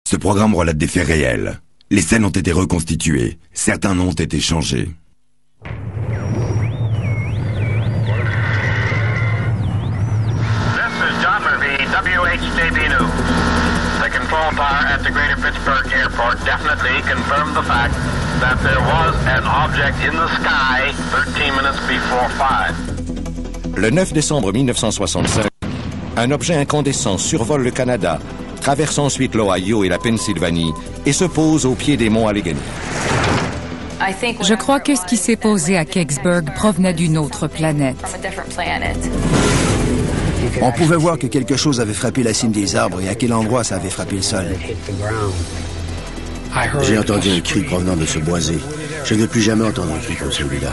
Ce programme relate des faits réels. Les scènes ont été reconstituées. Certains noms ont été changés. WHJB News. The control tower at the Greater Pittsburgh Airport definitely confirmed the fact that there was an object in the sky 13 minutes before 5. Le 9 décembre 1965, un objet incandescent survole le Canada, traverse ensuite l'Ohio et la Pennsylvanie et se pose au pied des monts Allegheny. Je crois que ce qui s'est posé à Kecksburg provenait d'une autre planète. On pouvait voir que quelque chose avait frappé la cime des arbres et à quel endroit ça avait frappé le sol. J'ai entendu un cri provenant de ce boisé. Je ne veux plus jamais entendre un cri comme celui-là.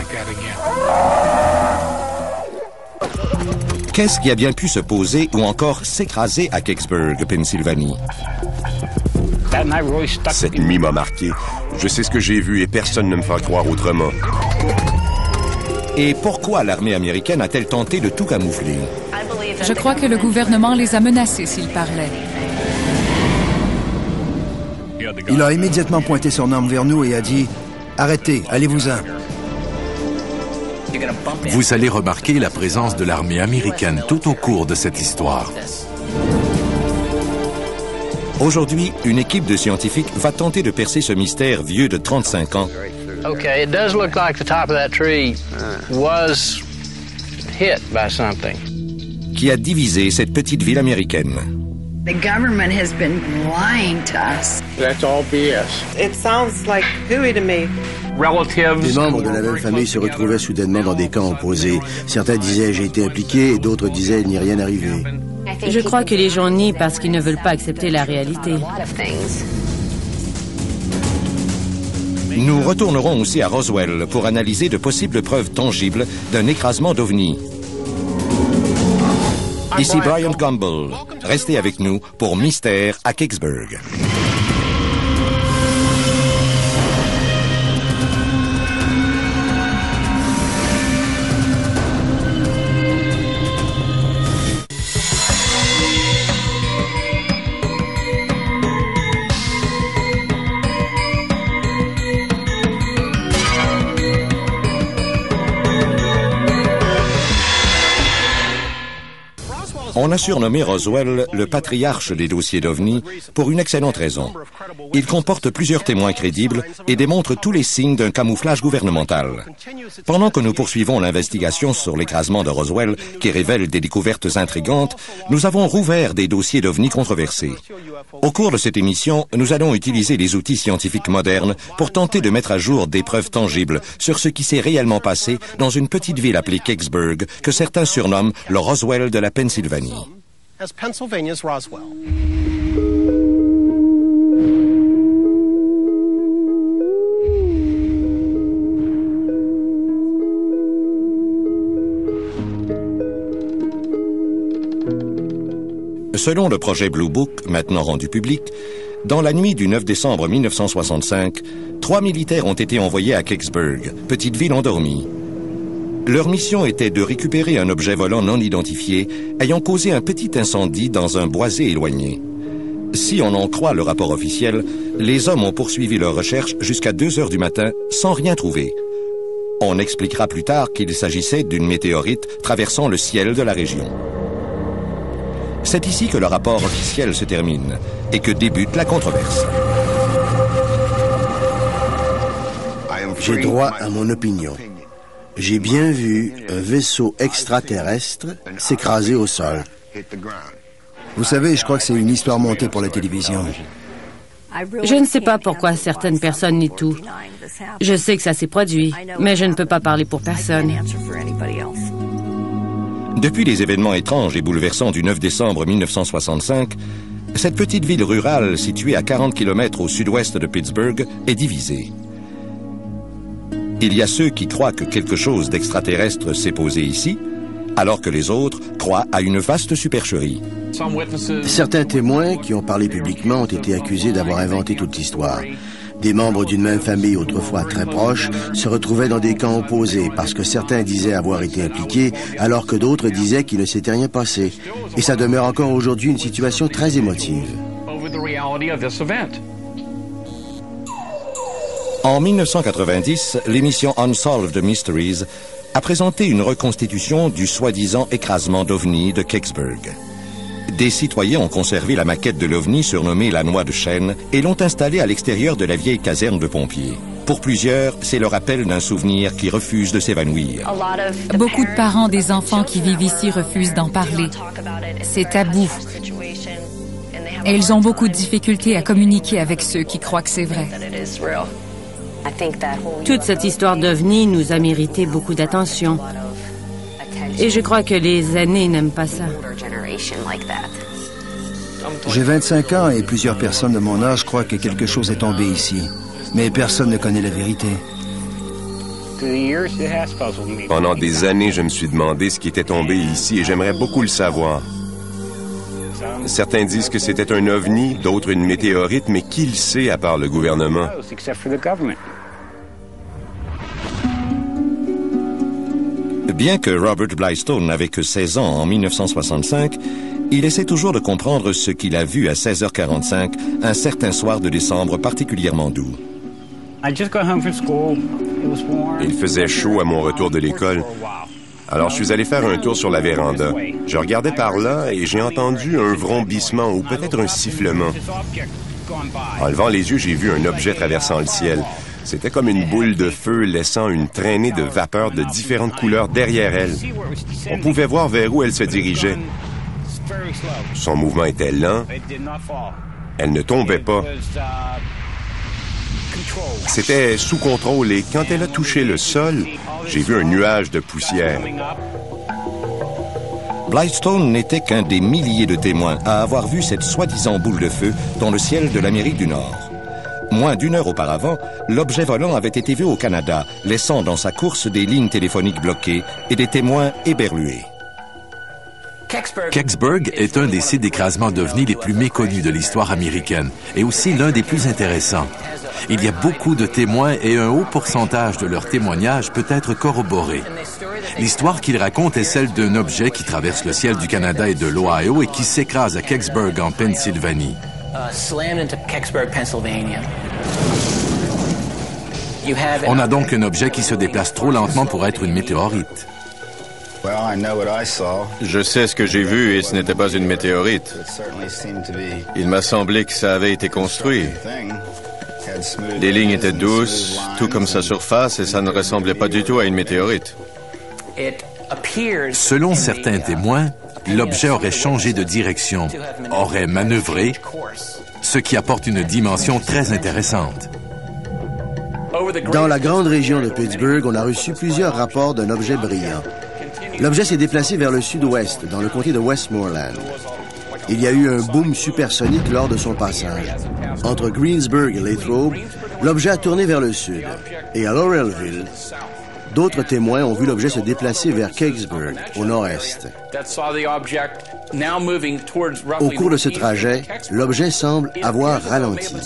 Qu'est-ce qui a bien pu se poser ou encore s'écraser à Kecksburg, Pennsylvanie? Cette nuit m'a marqué. Je sais ce que j'ai vu et personne ne me fera croire autrement. Et pourquoi l'armée américaine a-t-elle tenté de tout camoufler? Je crois que le gouvernement les a menacés s'ils parlaient. Il a immédiatement pointé son arme vers nous et a dit « Arrêtez, allez-vous-en ». Vous allez remarquer la présence de l'armée américaine tout au cours de cette histoire. Aujourd'hui, une équipe de scientifiques va tenter de percer ce mystère vieux de 35 ans. Okay, it does look like the top of that tree was hit by something. Qui a divisé cette petite ville américaine. The government has been lying to us. That's all BS. It sounds like hooey to me. Les membres de la même famille se retrouvaient soudainement dans des camps opposés. Certains disaient « j'ai été impliqué » et d'autres disaient « il n'y est rien arrivé ». Je crois que les gens nient parce qu'ils ne veulent pas accepter la réalité. Nous retournerons aussi à Roswell pour analyser de possibles preuves tangibles d'un écrasement d'OVNI. Ici Brian Campbell. Restez avec nous pour Mystère à Kecksburg. On a surnommé Roswell le patriarche des dossiers d'OVNI pour une excellente raison. Il comporte plusieurs témoins crédibles et démontre tous les signes d'un camouflage gouvernemental. Pendant que nous poursuivons l'investigation sur l'écrasement de Roswell, qui révèle des découvertes intrigantes, nous avons rouvert des dossiers d'OVNI controversés. Au cours de cette émission, nous allons utiliser les outils scientifiques modernes pour tenter de mettre à jour des preuves tangibles sur ce qui s'est réellement passé dans une petite ville appelée Kecksburg, que certains surnomment le Roswell de la Pennsylvanie. As Pennsylvania's Roswell. Selon le projet Blue Book, maintenant rendu public, dans la nuit du 9 décembre 1965, 3 militaires ont été envoyés à Kecksburg, petite ville endormie. Leur mission était de récupérer un objet volant non identifié ayant causé un petit incendie dans un boisé éloigné. Si on en croit le rapport officiel, les hommes ont poursuivi leurs recherches jusqu'à 2 heures du matin sans rien trouver. On expliquera plus tard qu'il s'agissait d'une météorite traversant le ciel de la région. C'est ici que le rapport officiel se termine et que débute la controverse. J'ai droit à mon opinion. J'ai bien vu un vaisseau extraterrestre s'écraser au sol. Vous savez, je crois que c'est une histoire montée pour la télévision. Je ne sais pas pourquoi certaines personnes nient tout. Je sais que ça s'est produit, mais je ne peux pas parler pour personne. Depuis les événements étranges et bouleversants du 9 décembre 1965, cette petite ville rurale située à 40 km au sud-ouest de Pittsburgh est divisée. Il y a ceux qui croient que quelque chose d'extraterrestre s'est posé ici, alors que les autres croient à une vaste supercherie. Certains témoins qui ont parlé publiquement ont été accusés d'avoir inventé toute l'histoire. Des membres d'une même famille autrefois très proches se retrouvaient dans des camps opposés parce que certains disaient avoir été impliqués alors que d'autres disaient qu'il ne s'était rien passé. Et ça demeure encore aujourd'hui une situation très émotive. En 1990, l'émission Unsolved Mysteries a présenté une reconstitution du soi-disant écrasement d'OVNI de Kecksburg. Des citoyens ont conservé la maquette de l'OVNI surnommée la Noix de Chêne et l'ont installée à l'extérieur de la vieille caserne de pompiers. Pour plusieurs, c'est le rappel d'un souvenir qui refuse de s'évanouir. Beaucoup de parents des enfants qui vivent ici refusent d'en parler. C'est tabou. Et ils ont beaucoup de difficultés à communiquer avec ceux qui croient que c'est vrai. Toute cette histoire d'OVNI nous a mérité beaucoup d'attention. Et je crois que les aînés n'aiment pas ça. J'ai 25 ans et plusieurs personnes de mon âge croient que quelque chose est tombé ici. Mais personne ne connaît la vérité. Pendant des années, je me suis demandé ce qui était tombé ici et j'aimerais beaucoup le savoir. Certains disent que c'était un ovni, d'autres une météorite, mais qui le sait à part le gouvernement? Bien que Robert Blystone n'avait que 16 ans en 1965, il essaie toujours de comprendre ce qu'il a vu à 16h45 un certain soir de décembre particulièrement doux. Il faisait chaud à mon retour de l'école. Alors je suis allé faire un tour sur la véranda. Je regardais par là et j'ai entendu un vrombissement ou peut-être un sifflement. En levant les yeux, j'ai vu un objet traversant le ciel. C'était comme une boule de feu laissant une traînée de vapeur de différentes couleurs derrière elle. On pouvait voir vers où elle se dirigeait. Son mouvement était lent. Elle ne tombait pas. C'était sous contrôle et quand elle a touché le sol, j'ai vu un nuage de poussière. Blystone n'était qu'un des milliers de témoins à avoir vu cette soi-disant boule de feu dans le ciel de l'Amérique du Nord. Moins d'une heure auparavant, l'objet volant avait été vu au Canada, laissant dans sa course des lignes téléphoniques bloquées et des témoins éberlués. Kecksburg est un des sites d'écrasement d'OVNI les plus méconnus de l'histoire américaine et aussi l'un des plus intéressants. Il y a beaucoup de témoins et un haut pourcentage de leurs témoignages peut être corroboré. L'histoire qu'ils racontent est celle d'un objet qui traverse le ciel du Canada et de l'Ohio et qui s'écrase à Kecksburg en Pennsylvanie. On a donc un objet qui se déplace trop lentement pour être une météorite. Je sais ce que j'ai vu et ce n'était pas une météorite. Il m'a semblé que ça avait été construit. Les lignes étaient douces, tout comme sa surface, et ça ne ressemblait pas du tout à une météorite. Selon certains témoins, l'objet aurait changé de direction, aurait manœuvré, ce qui apporte une dimension très intéressante. Dans la grande région de Pittsburgh, on a reçu plusieurs rapports d'un objet brillant. L'objet s'est déplacé vers le sud-ouest, dans le comté de Westmoreland. Il y a eu un boom supersonique lors de son passage. Entre Greensburg et Latrobe, l'objet a tourné vers le sud. Et à Laurelville, d'autres témoins ont vu l'objet se déplacer vers Kecksburg, au nord-est. Au cours de ce trajet, l'objet semble avoir ralenti.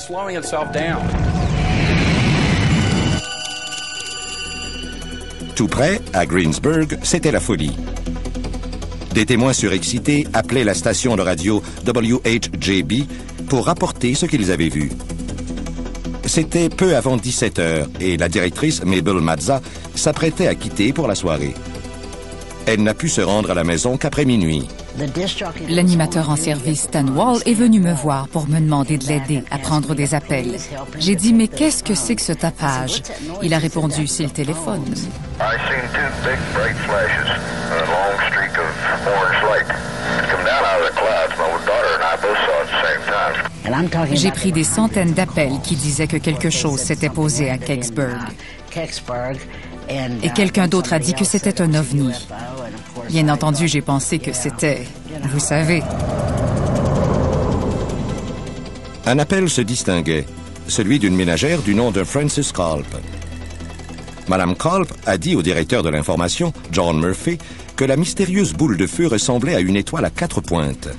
Tout près, à Greensburg, c'était la folie. Des témoins surexcités appelaient la station de radio WHJB pour rapporter ce qu'ils avaient vu. C'était peu avant 17 heures et la directrice, Mabel Mazza, s'apprêtait à quitter pour la soirée. Elle n'a pu se rendre à la maison qu'après minuit. L'animateur en service Stan Wall est venu me voir pour me demander de l'aider à prendre des appels. J'ai dit, mais qu'est-ce que c'est que ce tapage? Il a répondu, c'est le téléphone. J'ai pris des centaines d'appels qui disaient que quelque chose s'était posé à Kecksburg. Et quelqu'un d'autre a dit que c'était un ovni. Bien entendu, j'ai pensé que c'était, vous savez. Un appel se distinguait, celui d'une ménagère du nom de Frances Culp. Madame Culp a dit au directeur de l'information, John Murphy, que la mystérieuse boule de feu ressemblait à une étoile à 4 pointes.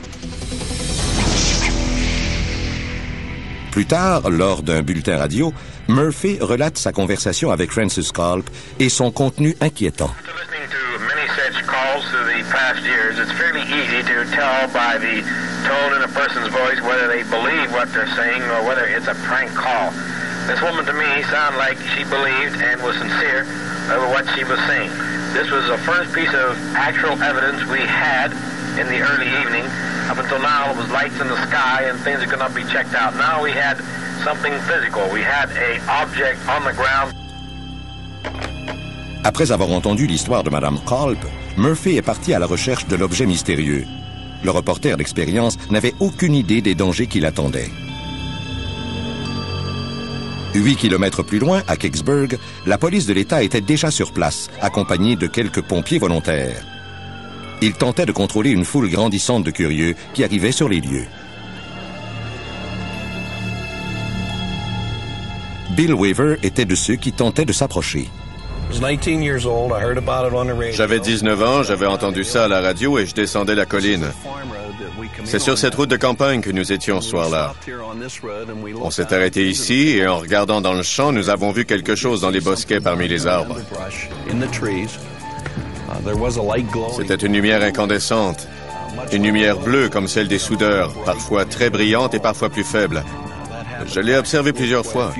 Plus tard, lors d'un bulletin radio, Murphy relate sa conversation avec Frances Culp et son contenu inquiétant. Calls through the past years, it's fairly easy to tell by the tone in a person's voice, whether they believe what they're saying or whether it's a prank call. This woman to me sounded like she believed and was sincere over what she was saying. This was the first piece of actual evidence we had in the early evening. Up until now, it was lights in the sky and things that could not be checked out. Now we had something physical. We had an object on the ground. Après avoir entendu l'histoire de Mme Culp, Murphy est parti à la recherche de l'objet mystérieux. Le reporter d'expérience n'avait aucune idée des dangers qui l'attendaient. 8 kilomètres plus loin, à Kecksburg, la police de l'État était déjà sur place, accompagnée de quelques pompiers volontaires. Ils tentaient de contrôler une foule grandissante de curieux qui arrivaient sur les lieux. Bill Weaver était de ceux qui tentaient de s'approcher. J'avais 19 ans, j'avais entendu ça à la radio et je descendais la colline. C'est sur cette route de campagne que nous étions ce soir-là. On s'est arrêté ici et en regardant dans le champ, nous avons vu quelque chose dans les bosquets parmi les arbres. C'était une lumière incandescente, une lumière bleue comme celle des soudeurs, parfois très brillante et parfois plus faible. Je l'ai observé plusieurs fois.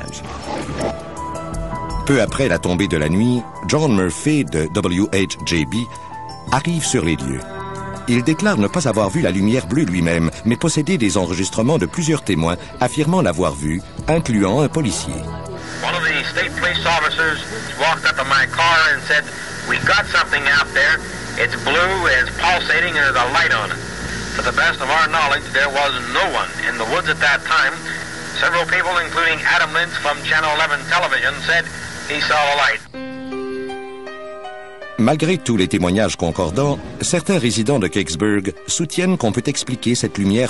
Peu après la tombée de la nuit, John Murphy de WHJB arrive sur les lieux. Il déclare ne pas avoir vu la lumière bleue lui-même, mais posséder des enregistrements de plusieurs témoins affirmant l'avoir vue, incluant un policier. One of the state police officers walked up to my car and said, "We got something out there. It's blue, it's pulsating, and there's a light on it." To the best of our knowledge, there was no one in the woods at that time. Several people, including Adam Lynch from Channel 11 television, said he saw a light. Malgré tous les témoignages concordants, certains résidents de Kecksburg soutiennent qu'on peut expliquer cette lumière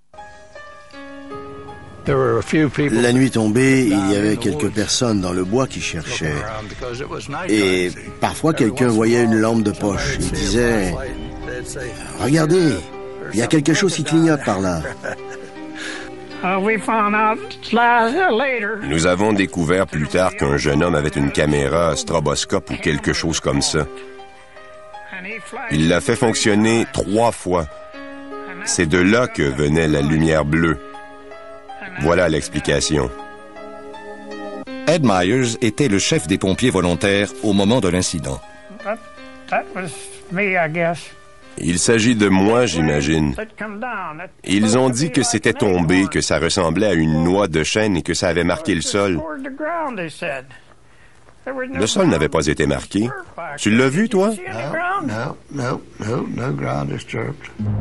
La nuit tombée, il y avait quelques personnes dans le bois qui cherchaient. Et parfois, quelqu'un voyait une lampe de poche et disait « Regardez, il y a quelque chose qui clignote par là. » Nous avons découvert plus tard qu'un jeune homme avait une caméra stroboscope ou quelque chose comme ça. Il l'a fait fonctionner 3 fois. C'est de là que venait la lumière bleue. Voilà l'explication. Ed Myers était le chef des pompiers volontaires au moment de l'incident. Il s'agit de moi, j'imagine. Ils ont dit que c'était tombé, que ça ressemblait à une noix de chêne et que ça avait marqué le sol. Le sol n'avait pas été marqué. Tu l'as vu, toi? No ground disturbed.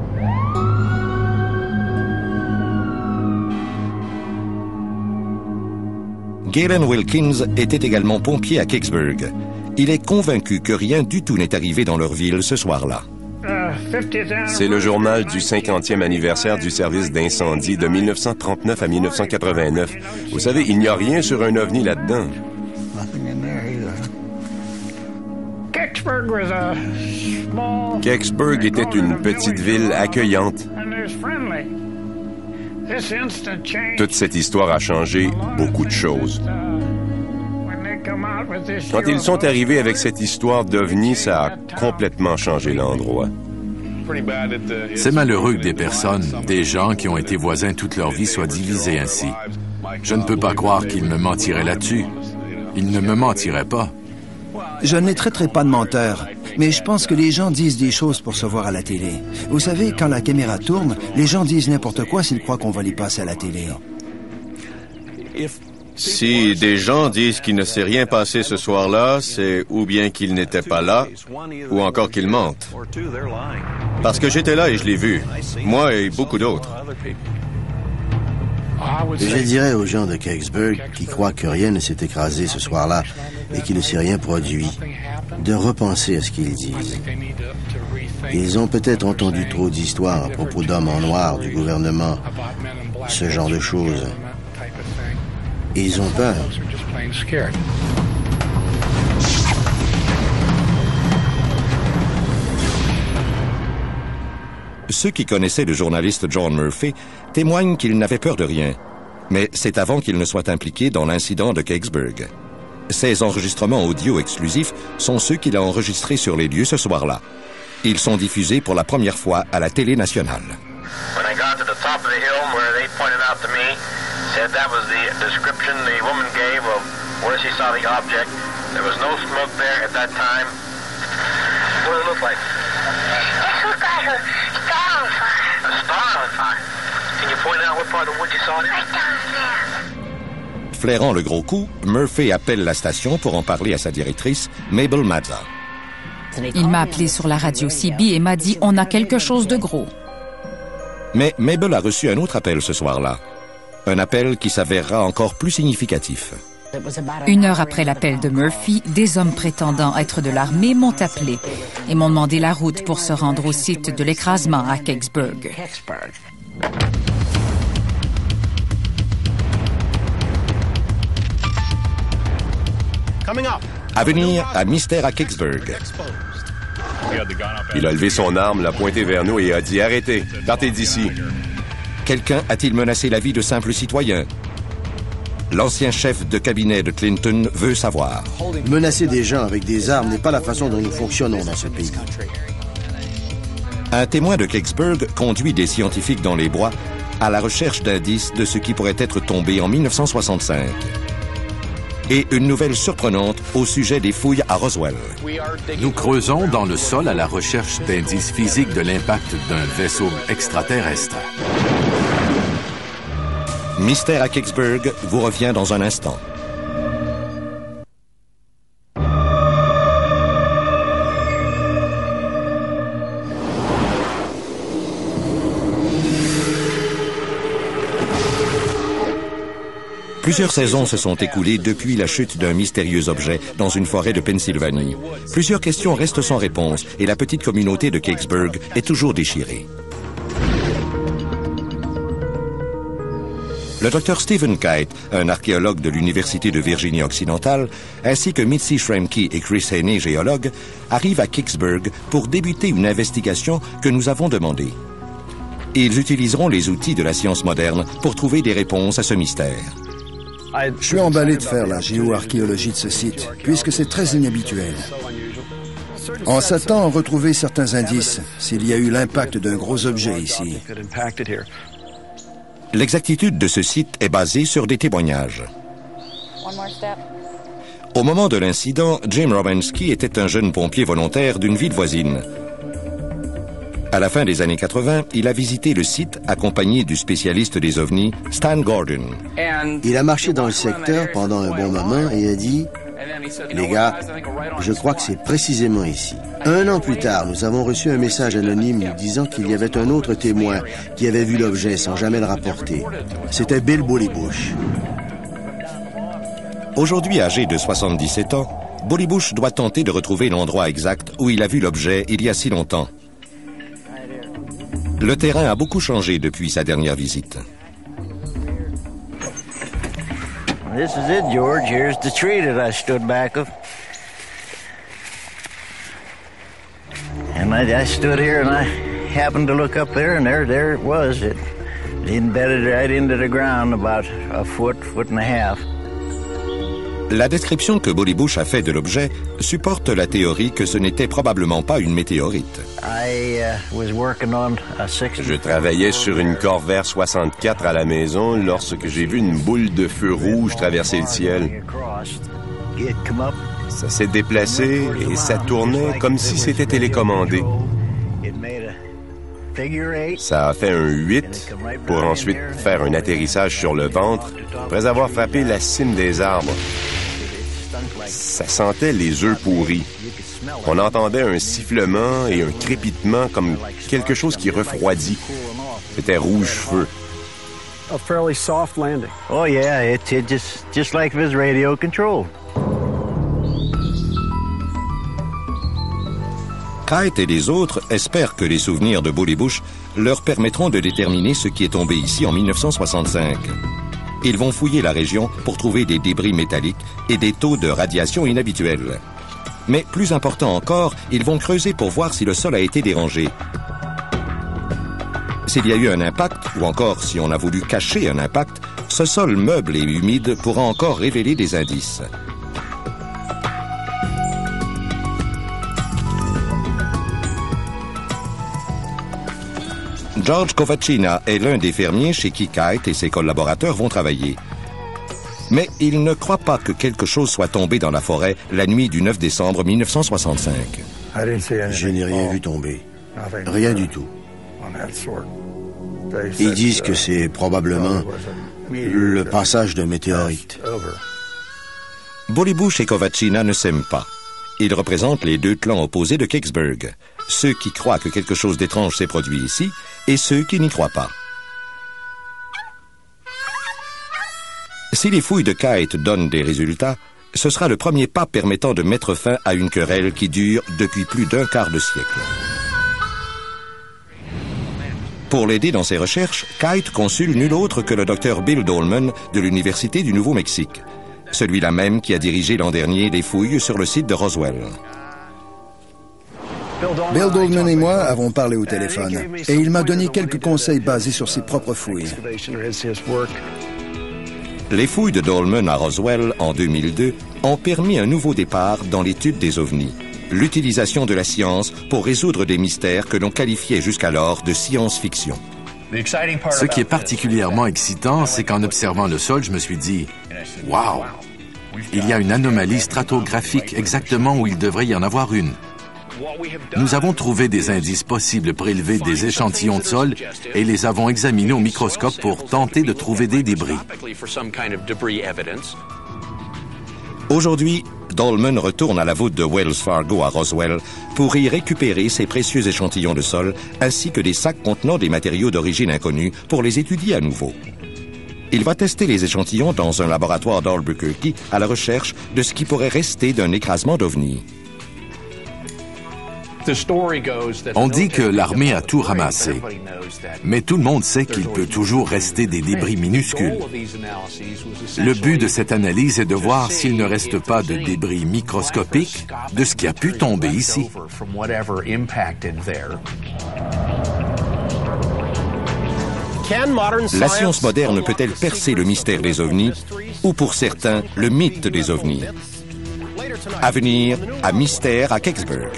Galen Wilkins était également pompier à Kecksburg. Il est convaincu que rien du tout n'est arrivé dans leur ville ce soir-là. C'est le journal du 50e anniversaire du service d'incendie de 1939 à 1989. Vous savez, il n'y a rien sur un ovni là-dedans. Kecksburg était une petite ville accueillante. Toute cette histoire a changé beaucoup de choses. Quand ils sont arrivés avec cette histoire d'OVNI, ça a complètement changé l'endroit. C'est malheureux que des personnes, des gens qui ont été voisins toute leur vie soient divisés ainsi. Je ne peux pas croire qu'ils me mentiraient là-dessus. Ils ne me mentiraient pas. Je ne les traiterai pas de menteurs, mais je pense que les gens disent des choses pour se voir à la télé. Vous savez, quand la caméra tourne, les gens disent n'importe quoi s'ils croient qu'on va les passer à la télé. Si des gens disent qu'il ne s'est rien passé ce soir-là, c'est ou bien qu'ils n'étaient pas là, ou encore qu'ils mentent. Parce que j'étais là et je l'ai vu. Moi et beaucoup d'autres. Je dirais aux gens de Kecksburg qui croient que rien ne s'est écrasé ce soir-là et qu'il ne s'est rien produit, de repenser à ce qu'ils disent. Ils ont peut-être entendu trop d'histoires à propos d'hommes en noir du gouvernement, ce genre de choses. Ils ont peur. Ceux qui connaissaient le journaliste John Murphy témoignent qu'il n'avait peur de rien. Mais c'est avant qu'il ne soit impliqué dans l'incident de Kecksburg. Ces enregistrements audio exclusifs sont ceux qu'il a enregistrés sur les lieux ce soir-là. Ils sont diffusés pour la première fois à la télé nationale. When I got to the top of the hill where they pointed out to me, said that was the description the woman gave of where she saw the object. There was no smoke there at that time. What did it look like? It looked like a star on fire. A star on fire? Can you point out what part of the wood you saw it in? Right down there. Flairant le gros coup, Murphy appelle la station pour en parler à sa directrice, Mabel Mazza. Il m'a appelé sur la radio CB et m'a dit « On a quelque chose de gros ». Mais Mabel a reçu un autre appel ce soir-là. Un appel qui s'avérera encore plus significatif. 1 heure après l'appel de Murphy, des hommes prétendant être de l'armée m'ont appelé et m'ont demandé la route pour se rendre au site de l'écrasement à Kecksburg. À venir à Mystère à Kecksburg. Il a levé son arme, l'a pointé vers nous et a dit « Arrêtez, partez d'ici ». Quelqu'un a-t-il menacé la vie de simples citoyens? L'ancien chef de cabinet de Clinton veut savoir. Menacer des gens avec des armes n'est pas la façon dont nous fonctionnons dans ce pays. Un témoin de Kecksburg conduit des scientifiques dans les bois à la recherche d'indices de ce qui pourrait être tombé en 1965. Et une nouvelle surprenante au sujet des fouilles à Roswell. Nous creusons dans le sol à la recherche d'indices physiques de l'impact d'un vaisseau extraterrestre. Mystère à Kecksburg vous revient dans un instant. Plusieurs saisons se sont écoulées depuis la chute d'un mystérieux objet dans une forêt de Pennsylvanie. Plusieurs questions restent sans réponse et la petite communauté de Kecksburg est toujours déchirée. Le Dr Stephen Kite, un archéologue de l'Université de Virginie-Occidentale, ainsi que Mitzi Schramke et Chris Haney, géologue, arrivent à Kecksburg pour débuter une investigation que nous avons demandée. Ils utiliseront les outils de la science moderne pour trouver des réponses à ce mystère. Je suis emballé de faire la géoarchéologie de ce site, puisque c'est très inhabituel. On s'attend à retrouver certains indices s'il y a eu l'impact d'un gros objet ici. L'exactitude de ce site est basée sur des témoignages. Au moment de l'incident, Jim Romansky était un jeune pompier volontaire d'une ville voisine. À la fin des années 80, il a visité le site accompagné du spécialiste des ovnis, Stan Gordon. Il a marché dans le secteur pendant un bon moment et a dit « Les gars, je crois que c'est précisément ici. » 1 an plus tard, nous avons reçu un message anonyme nous disant qu'il y avait un autre témoin qui avait vu l'objet sans jamais le rapporter. C'était Bill Bully Bush. Aujourd'hui âgé de 77 ans, Bully Bush doit tenter de retrouver l'endroit exact où il a vu l'objet il y a si longtemps. Le terrain a beaucoup changé depuis sa dernière visite. This is it, George. Here's the tree that I stood back of. And I stood here and I happened to look up there and there it was. It embedded right into the ground about a foot and a half. La description que Bully Bush a fait de l'objet supporte la théorie que ce n'était probablement pas une météorite. Je travaillais sur une Corvair 64 à la maison lorsque j'ai vu une boule de feu rouge traverser le ciel. Ça s'est déplacé et ça tournait comme si c'était télécommandé. Ça a fait un 8 pour ensuite faire un atterrissage sur le ventre après avoir frappé la cime des arbres. Ça sentait les œufs pourris. On entendait un sifflement et un crépitement comme quelque chose qui refroidit. C'était rouge-feu. A fairly soft landing. Oh yeah, it's just like it was radio controlled. Kite et les autres espèrent que les souvenirs de Bully Bush leur permettront de déterminer ce qui est tombé ici en 1965. Ils vont fouiller la région pour trouver des débris métalliques et des taux de radiation inhabituels. Mais plus important encore, ils vont creuser pour voir si le sol a été dérangé. S'il y a eu un impact, ou encore si on a voulu cacher un impact, ce sol meuble et humide pourra encore révéler des indices. George Kovacina est l'un des fermiers chez qui Kite et ses collaborateurs vont travailler. Mais il ne croit pas que quelque chose soit tombé dans la forêt la nuit du 9 décembre 1965. Je n'ai rien vu tomber. Rien du tout. Ils disent que c'est probablement le passage d'un météorite. Bully Bush et Kovacina ne s'aiment pas. Ils représentent les deux clans opposés de Kecksburg. Ceux qui croient que quelque chose d'étrange s'est produit ici et ceux qui n'y croient pas. Si les fouilles de Kite donnent des résultats, ce sera le premier pas permettant de mettre fin à une querelle qui dure depuis plus d'un quart de siècle. Pour l'aider dans ses recherches, Kite consulte nul autre que le docteur Bill Dolman de l'Université du Nouveau-Mexique, celui-là même qui a dirigé l'an dernier les fouilles sur le site de Roswell. Bill Dolman et moi avons parlé au téléphone et il m'a donné quelques conseils basés sur ses propres fouilles. Les fouilles de Dolman à Roswell en 2002 ont permis un nouveau départ dans l'étude des ovnis, l'utilisation de la science pour résoudre des mystères que l'on qualifiait jusqu'alors de science-fiction. Ce qui est particulièrement excitant, c'est qu'en observant le sol, je me suis dit « Wow! Il y a une anomalie stratographique exactement où il devrait y en avoir une. » Nous avons trouvé des indices possibles prélevés des échantillons de sol et les avons examinés au microscope pour tenter de trouver des débris. Aujourd'hui, Dolman retourne à la voûte de Wells Fargo à Roswell pour y récupérer ses précieux échantillons de sol ainsi que des sacs contenant des matériaux d'origine inconnue pour les étudier à nouveau. Il va tester les échantillons dans un laboratoire d'Albuquerque à la recherche de ce qui pourrait rester d'un écrasement d'ovnis. On dit que l'armée a tout ramassé, mais tout le monde sait qu'il peut toujours rester des débris minuscules. Le but de cette analyse est de voir s'il ne reste pas de débris microscopiques de ce qui a pu tomber ici. La science moderne peut-elle percer le mystère des ovnis ou, pour certains, le mythe des ovnis? À venir, à Mystère à Kecksburg.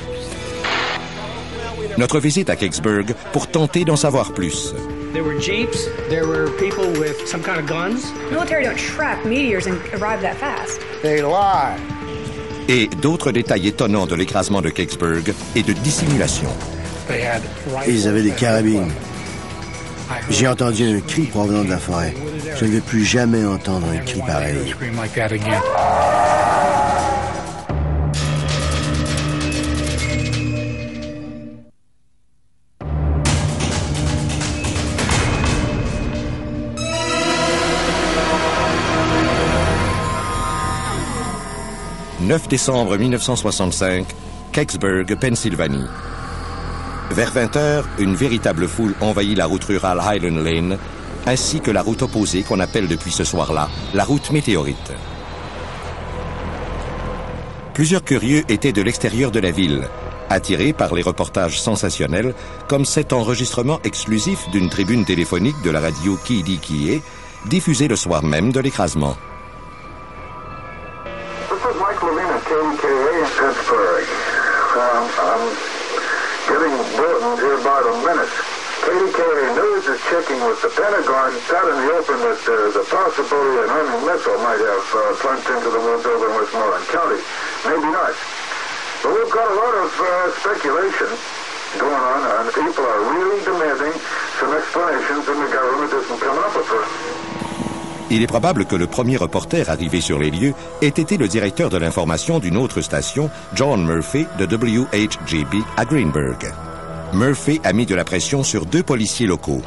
Notre visite à Kecksburg pour tenter d'en savoir plus. There were jeeps, there were people with some kind of guns. Military don't track meteors and arrive that fast. They lie. Et d'autres détails étonnants de l'écrasement de Kecksburg et de dissimulation. Ils avaient des carabines. J'ai entendu un cri provenant de la forêt. Je ne vais plus jamais entendre un cri pareil. « 9 décembre 1965, Kecksburg, Pennsylvanie. Vers 20h, une véritable foule envahit la route rurale Highland Lane, ainsi que la route opposée qu'on appelle depuis ce soir-là la route météorite. Plusieurs curieux étaient de l'extérieur de la ville, attirés par les reportages sensationnels, comme cet enregistrement exclusif d'une tribune téléphonique de la radio KDKA, diffusée le soir même de l'écrasement. Pittsburgh. I'm getting bulletins here about a minute. KDKA News is checking with the Pentagon, out in the open that there's a possibility an Army missile might have plunged into the woods over in Westmoreland County. Maybe not. But we've got a lot of speculation going on, and people are really demanding some explanations, and the government isn't coming up with them. Il est probable que le premier reporter arrivé sur les lieux ait été le directeur de l'information d'une autre station, John Murphy, de WHJB à Greenburg. Murphy a mis de la pression sur deux policiers locaux.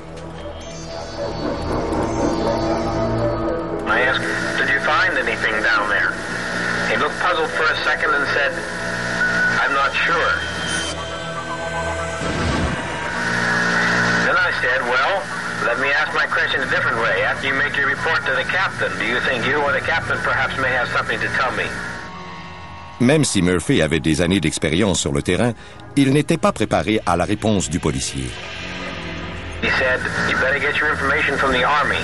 I asked, "Did you find anything down there?" He looked puzzled for a second and said, "I'm not sure." Then I said, "Well, let me ask my question a different way. After you make your report to the captain, do you think you or the captain perhaps may have something to tell me?" Même si Murphy avait des années d'expérience sur le terrain, il n'était pas préparé à la réponse du policier. He said, "You better get your information from the Army."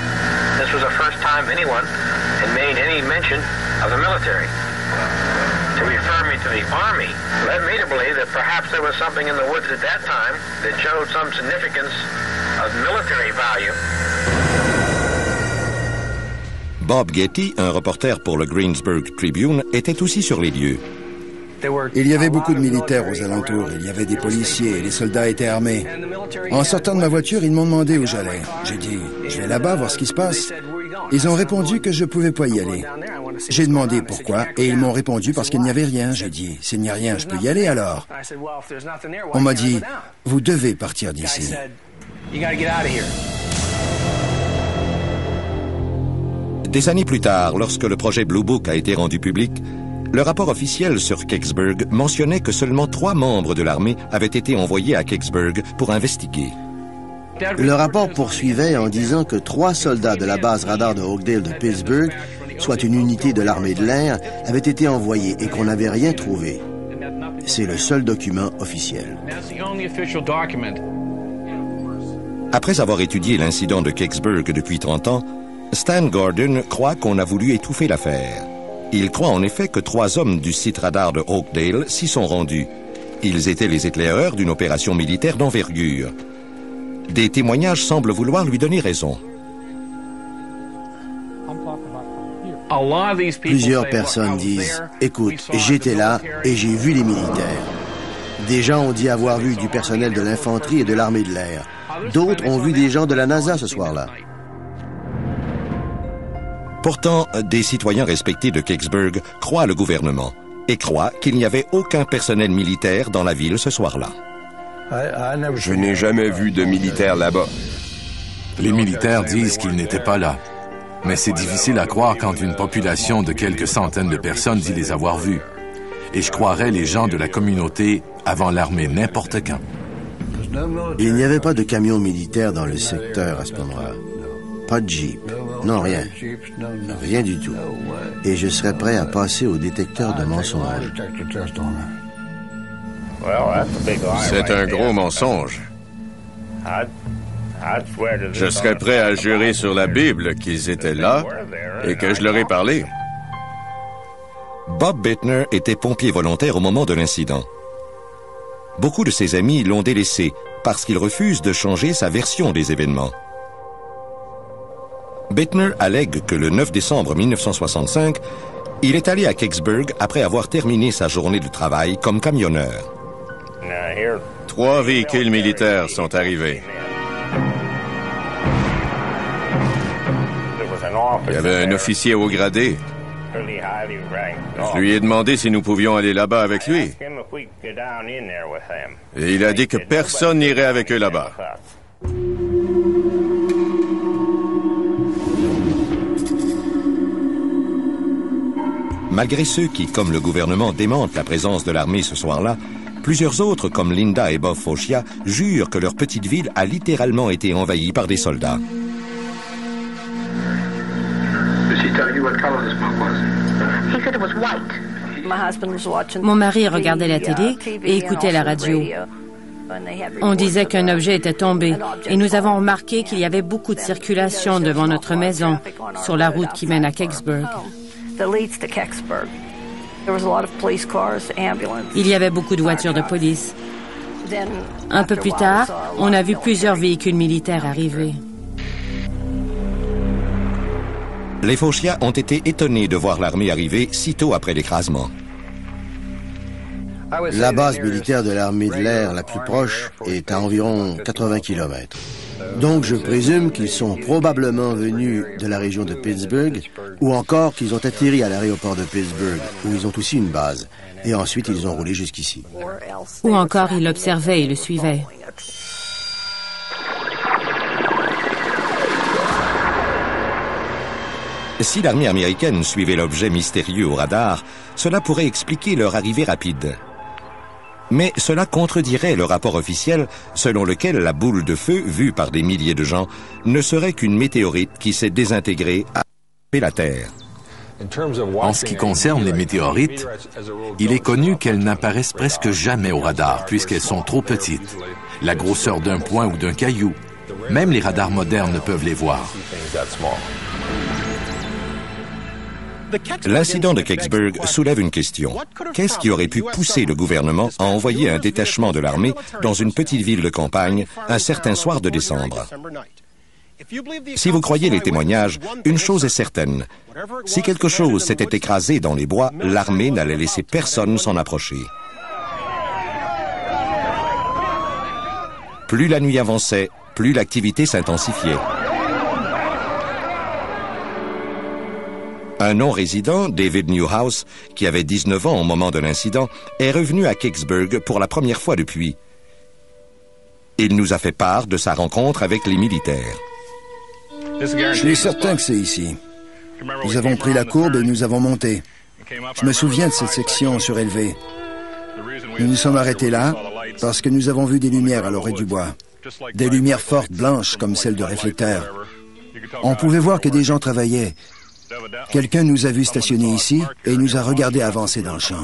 This was the first time anyone had made any mention of the military. to refer me to the Army led me to believe that perhaps there was something in the woods at that time that showed some significance of military value. Bob Getty, un reporter pour le Greensburg Tribune, était aussi sur les lieux. Il y avait beaucoup de militaires aux alentours. Il y avait des policiers et les soldats étaient armés. En sortant de ma voiture, ils m'ont demandé où j'allais. J'ai dit, je vais là-bas voir ce qui se passe. Ils ont répondu que je pouvais pas y aller. J'ai demandé pourquoi et ils m'ont répondu parce qu'il n'y avait rien. J'ai dit, s'il n'y a rien, je peux y aller alors. On m'a dit, vous devez partir d'ici. Des années plus tard, lorsque le projet Blue Book a été rendu public, le rapport officiel sur Kecksburg mentionnait que seulement 3 membres de l'armée avaient été envoyés à Kecksburg pour investiguer. Le rapport poursuivait en disant que 3 soldats de la base radar de Oakdale de Pittsburgh, soit une unité de l'armée de l'air, avaient été envoyés et qu'on n'avait rien trouvé. C'est le seul document officiel. Après avoir étudié l'incident de Kecksburg depuis 30 ans, Stan Gordon croit qu'on a voulu étouffer l'affaire. Il croit en effet que 3 hommes du site radar de Oakdale s'y sont rendus. Ils étaient les éclaireurs d'une opération militaire d'envergure. Des témoignages semblent vouloir lui donner raison. Plusieurs personnes disent « Écoute, j'étais là et j'ai vu les militaires. » Des gens ont dit avoir vu du personnel de l'infanterie et de l'armée de l'air. D'autres ont vu des gens de la NASA ce soir-là. Pourtant, des citoyens respectés de Kecksburg croient le gouvernement et croient qu'il n'y avait aucun personnel militaire dans la ville ce soir-là. Je n'ai jamais vu de militaires là-bas. Les militaires disent qu'ils n'étaient pas là. Mais c'est difficile à croire quand une population de quelques centaines de personnes dit les avoir vus. Et je croirais les gens de la communauté avant l'armée n'importe quand. Il n'y avait pas de camion militaire dans le secteur à ce moment-là. Pas de Jeep. Non, rien. Rien du tout. Et je serais prêt à passer au détecteur de mensonges. C'est un gros mensonge. Je serais prêt à jurer sur la Bible qu'ils étaient là et que je leur ai parlé. Bob Bittner était pompier volontaire au moment de l'incident. Beaucoup de ses amis l'ont délaissé parce qu'il refuse de changer sa version des événements. Bittner allègue que le 9 décembre 1965, il est allé à Kecksburg après avoir terminé sa journée de travail comme camionneur. 3 véhicules militaires sont arrivés. Il y avait un officier haut gradé. Je lui ai demandé si nous pouvions aller là-bas avec lui. Et il a dit que personne n'irait avec eux là-bas. Malgré ceux qui, comme le gouvernement, démentent la présence de l'armée ce soir-là, plusieurs autres, comme Linda et Bob Fauchia, jurent que leur petite ville a littéralement été envahie par des soldats. Mon mari regardait la télé et écoutait la radio. On disait qu'un objet était tombé et nous avons remarqué qu'il y avait beaucoup de circulation devant notre maison sur la route qui mène à Kecksburg. Il y avait beaucoup de voitures de police. Un peu plus tard, on a vu plusieurs véhicules militaires arriver. Les Fauchia ont été étonnés de voir l'armée arriver si tôt après l'écrasement. La base militaire de l'armée de l'air la plus proche est à environ 80 km. Donc je présume qu'ils sont probablement venus de la région de Pittsburgh ou encore qu'ils ont atterri à l'aéroport de Pittsburgh où ils ont aussi une base. Et ensuite ils ont roulé jusqu'ici. Ou encore ils l'observaient et le suivaient. Si l'armée américaine suivait l'objet mystérieux au radar, cela pourrait expliquer leur arrivée rapide. Mais cela contredirait le rapport officiel selon lequel la boule de feu, vue par des milliers de gens, ne serait qu'une météorite qui s'est désintégrée à la Terre. En ce qui concerne les météorites, il est connu qu'elles n'apparaissent presque jamais au radar puisqu'elles sont trop petites, la grosseur d'un point ou d'un caillou. Même les radars modernes ne peuvent les voir. L'incident de Kecksburg soulève une question. Qu'est-ce qui aurait pu pousser le gouvernement à envoyer un détachement de l'armée dans une petite ville de campagne un certain soir de décembre? Si vous croyez les témoignages, une chose est certaine. Si quelque chose s'était écrasé dans les bois, l'armée n'allait laisser personne s'en approcher. Plus la nuit avançait, plus l'activité s'intensifiait. Un non-résident, David Newhouse, qui avait 19 ans au moment de l'incident, est revenu à Kecksburg pour la première fois depuis. Il nous a fait part de sa rencontre avec les militaires. Je suis certain que c'est ici. Nous avons pris la courbe et nous avons monté. Je me souviens de cette section surélevée. Nous nous sommes arrêtés là parce que nous avons vu des lumières à l'orée du bois. Des lumières fortes, blanches, comme celles de réflecteurs. On pouvait voir que des gens travaillaient. Quelqu'un nous a vus stationner ici et nous a regardés avancer dans le champ.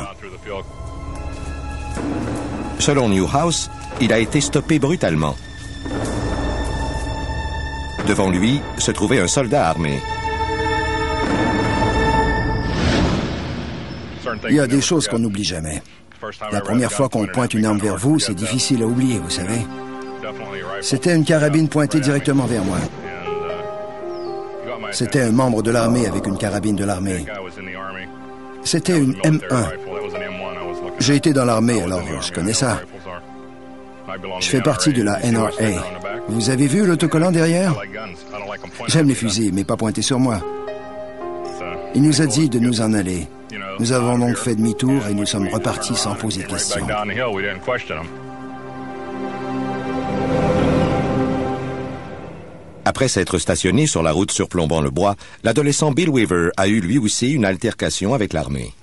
Selon Newhouse, il a été stoppé brutalement. Devant lui se trouvait un soldat armé. Il y a des choses qu'on n'oublie jamais. La première fois qu'on pointe une arme vers vous, c'est difficile à oublier, vous savez. C'était une carabine pointée directement vers moi. C'était un membre de l'armée avec une carabine de l'armée. C'était une M1. J'ai été dans l'armée, alors je connais ça. Je fais partie de la NRA. Vous avez vu l'autocollant derrière? J'aime les fusils, mais pas pointés sur moi. Il nous a dit de nous en aller. Nous avons donc fait demi-tour et nous sommes repartis sans poser de questions. Après s'être stationné sur la route surplombant le bois, l'adolescent Bill Weaver a eu lui aussi une altercation avec l'armée.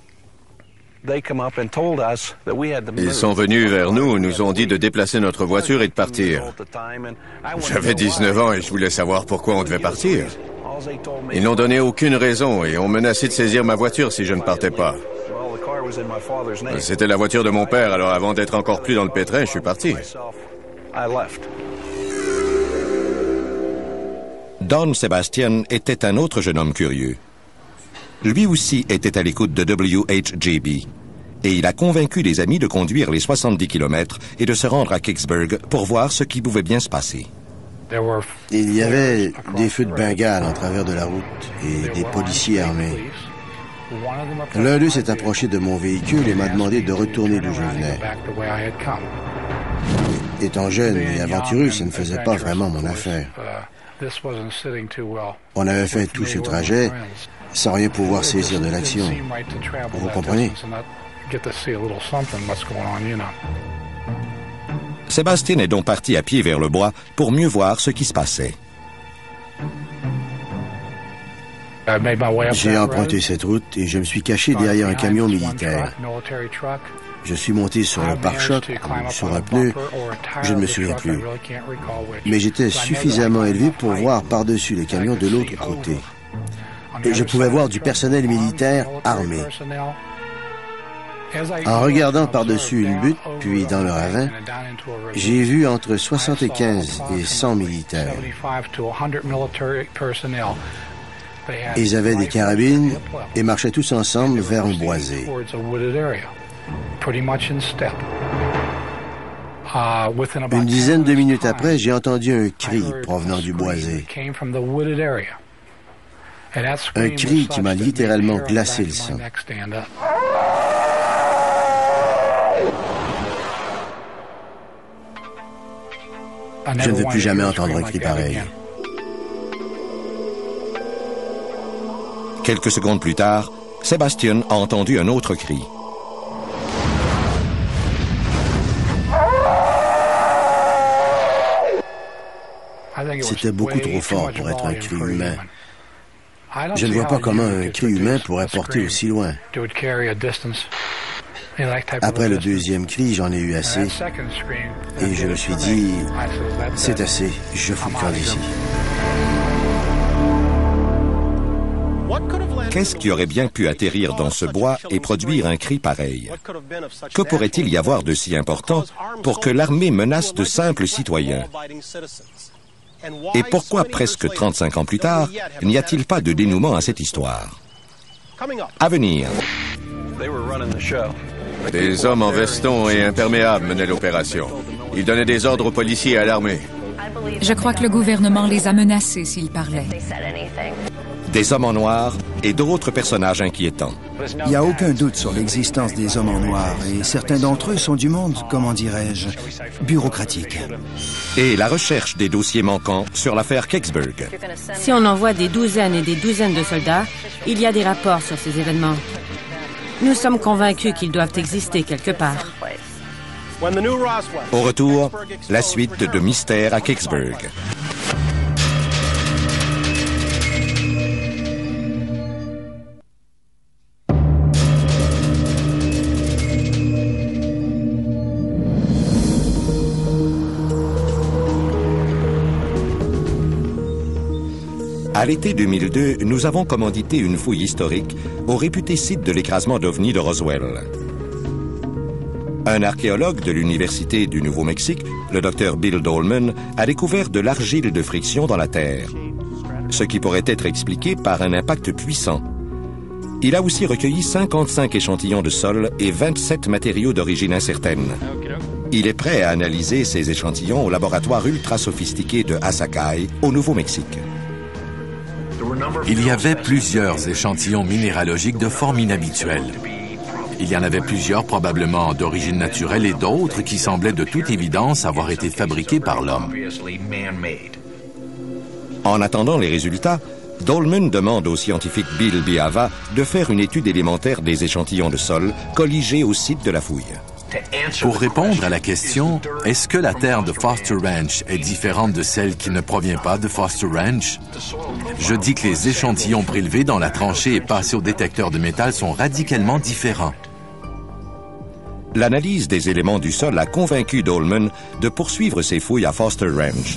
Ils sont venus vers nous, nous ont dit de déplacer notre voiture et de partir. J'avais 19 ans et je voulais savoir pourquoi on devait partir. Ils n'ont donné aucune raison et ont menacé de saisir ma voiture si je ne partais pas. C'était la voiture de mon père, alors avant d'être encore plus dans le pétrin, je suis parti. Don Sebastian était un autre jeune homme curieux. Lui aussi était à l'écoute de WHJB. Et il a convaincu les amis de conduire les 70 km et de se rendre à Kecksburg pour voir ce qui pouvait bien se passer. Il y avait des feux de Bengale en travers de la route et des policiers armés. L'un d'eux s'est approché de mon véhicule et m'a demandé de retourner d'où je venais. Étant jeune et aventureux, ça ne faisait pas vraiment mon affaire. On avait fait tout ce trajet sans rien pouvoir saisir de l'action. Vous comprenez? Sébastien est donc parti à pied vers le bois pour mieux voir ce qui se passait. J'ai emprunté cette route et je me suis caché derrière un camion militaire. Je suis monté sur le pare-choc ou sur un pneu, je ne me souviens plus. Mais j'étais suffisamment élevé pour voir par-dessus le camion de l'autre côté. Et je pouvais voir du personnel militaire armé. En regardant par-dessus une butte, puis dans le ravin, j'ai vu entre 75 et 100 militaires. Ils avaient des carabines et marchaient tous ensemble vers un boisé. Une dizaine de minutes après, j'ai entendu un cri provenant du boisé. Un cri qui m'a littéralement glacé le sang. Je ne veux plus jamais entendre un cri pareil. Quelques secondes plus tard, Sébastien a entendu un autre cri. C'était beaucoup trop fort pour être un cri humain. Je ne vois pas comment un cri humain pourrait porter aussi loin. Après le deuxième cri, j'en ai eu assez. Et je me suis dit, c'est assez, je fous le camp d'ici. Qu'est-ce qui aurait bien pu atterrir dans ce bois et produire un cri pareil? Que pourrait-il y avoir de si important pour que l'armée menace de simples citoyens? Et pourquoi, presque 35 ans plus tard, n'y a-t-il pas de dénouement à cette histoire? À venir. Des hommes en veston et imperméables menaient l'opération. Ils donnaient des ordres aux policiers et à l'armée. Je crois que le gouvernement les a menacés s'ils parlaient. Des hommes en noir et d'autres personnages inquiétants. Il n'y a aucun doute sur l'existence des hommes en noir et certains d'entre eux sont du monde, comment dirais-je, bureaucratique. Et la recherche des dossiers manquants sur l'affaire Kecksburg. Si on envoie des douzaines et des douzaines de soldats, il y a des rapports sur ces événements. Nous sommes convaincus qu'ils doivent exister quelque part. Au retour, la suite de Mystère à Kecksburg. À l'été 2002, nous avons commandité une fouille historique au réputé site de l'écrasement d'OVNI de Roswell. Un archéologue de l'Université du Nouveau-Mexique, le Dr Bill Dolman, a découvert de l'argile de friction dans la Terre, ce qui pourrait être expliqué par un impact puissant. Il a aussi recueilli 55 échantillons de sol et 27 matériaux d'origine incertaine. Il est prêt à analyser ces échantillons au laboratoire ultra sophistiqué de Asakai, au Nouveau-Mexique. Il y avait plusieurs échantillons minéralogiques de forme inhabituelle. Il y en avait plusieurs probablement d'origine naturelle et d'autres qui semblaient de toute évidence avoir été fabriqués par l'homme. En attendant les résultats, Dolman demande au scientifique Bill Biava de faire une étude élémentaire des échantillons de sol colligés au site de la fouille. Pour répondre à la question, est-ce que la terre de Foster Ranch est différente de celle qui ne provient pas de Foster Ranch? Je dis que les échantillons prélevés dans la tranchée et passés au détecteur de métal sont radicalement différents. L'analyse des éléments du sol a convaincu Dolman de poursuivre ses fouilles à Foster Ranch.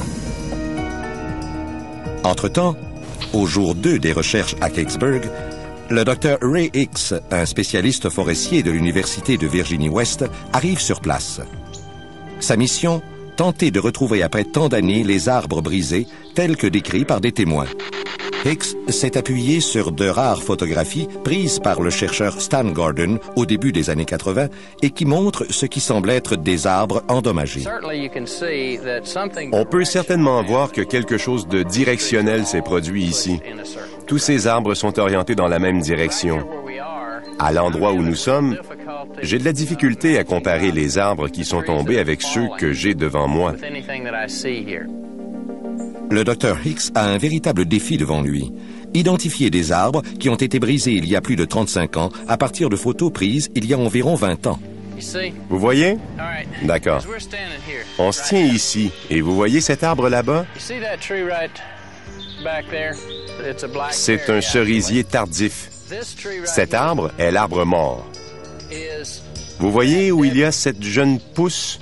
Entre-temps, au jour 2 des recherches à Kecksburg, le Dr Ray Hicks, un spécialiste forestier de l'Université de Virginie-Ouest, arrive sur place. Sa mission, tenter de retrouver après tant d'années les arbres brisés tels que décrits par des témoins. Hicks s'est appuyé sur de rares photographies prises par le chercheur Stan Gordon au début des années 80 et qui montrent ce qui semble être des arbres endommagés. On peut certainement voir que quelque chose de directionnel s'est produit ici. Tous ces arbres sont orientés dans la même direction. À l'endroit où nous sommes, j'ai de la difficulté à comparer les arbres qui sont tombés avec ceux que j'ai devant moi. Le Dr Hicks a un véritable défi devant lui. Identifier des arbres qui ont été brisés il y a plus de 35 ans à partir de photos prises il y a environ 20 ans. Vous voyez? D'accord. On se tient ici, et vous voyez cet arbre là-bas? C'est un cerisier tardif. Cet arbre est l'arbre mort. Vous voyez où il y a cette jeune pousse?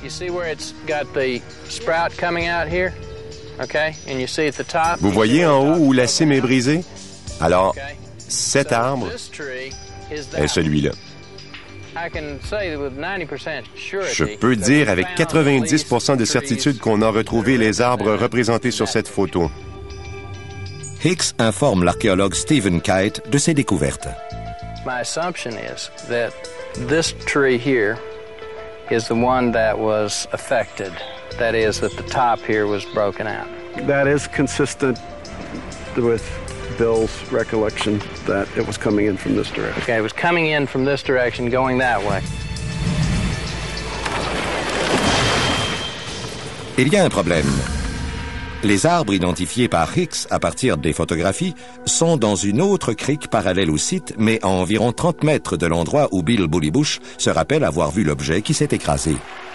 Vous voyez en haut où la cime est brisée? Alors, cet arbre est celui-là. Je peux dire avec 90% de certitude qu'on a retrouvé les arbres représentés sur cette photo. Hicks informe l'archéologue Stephen Kite de ses découvertes. My assumption is that this tree here is the one that was affected. That is, that the top here was broken out. That is consistent with Bill's recollection that it was coming in from this direction. Okay, it was coming in from this direction, going that way. Il y a un problème. Les arbres identifiés par Hicks à partir des photographies sont dans une autre crique parallèle au site, mais à environ 30 mètres de l'endroit où Bill Bullybush se rappelle avoir vu l'objet qui s'est écrasé.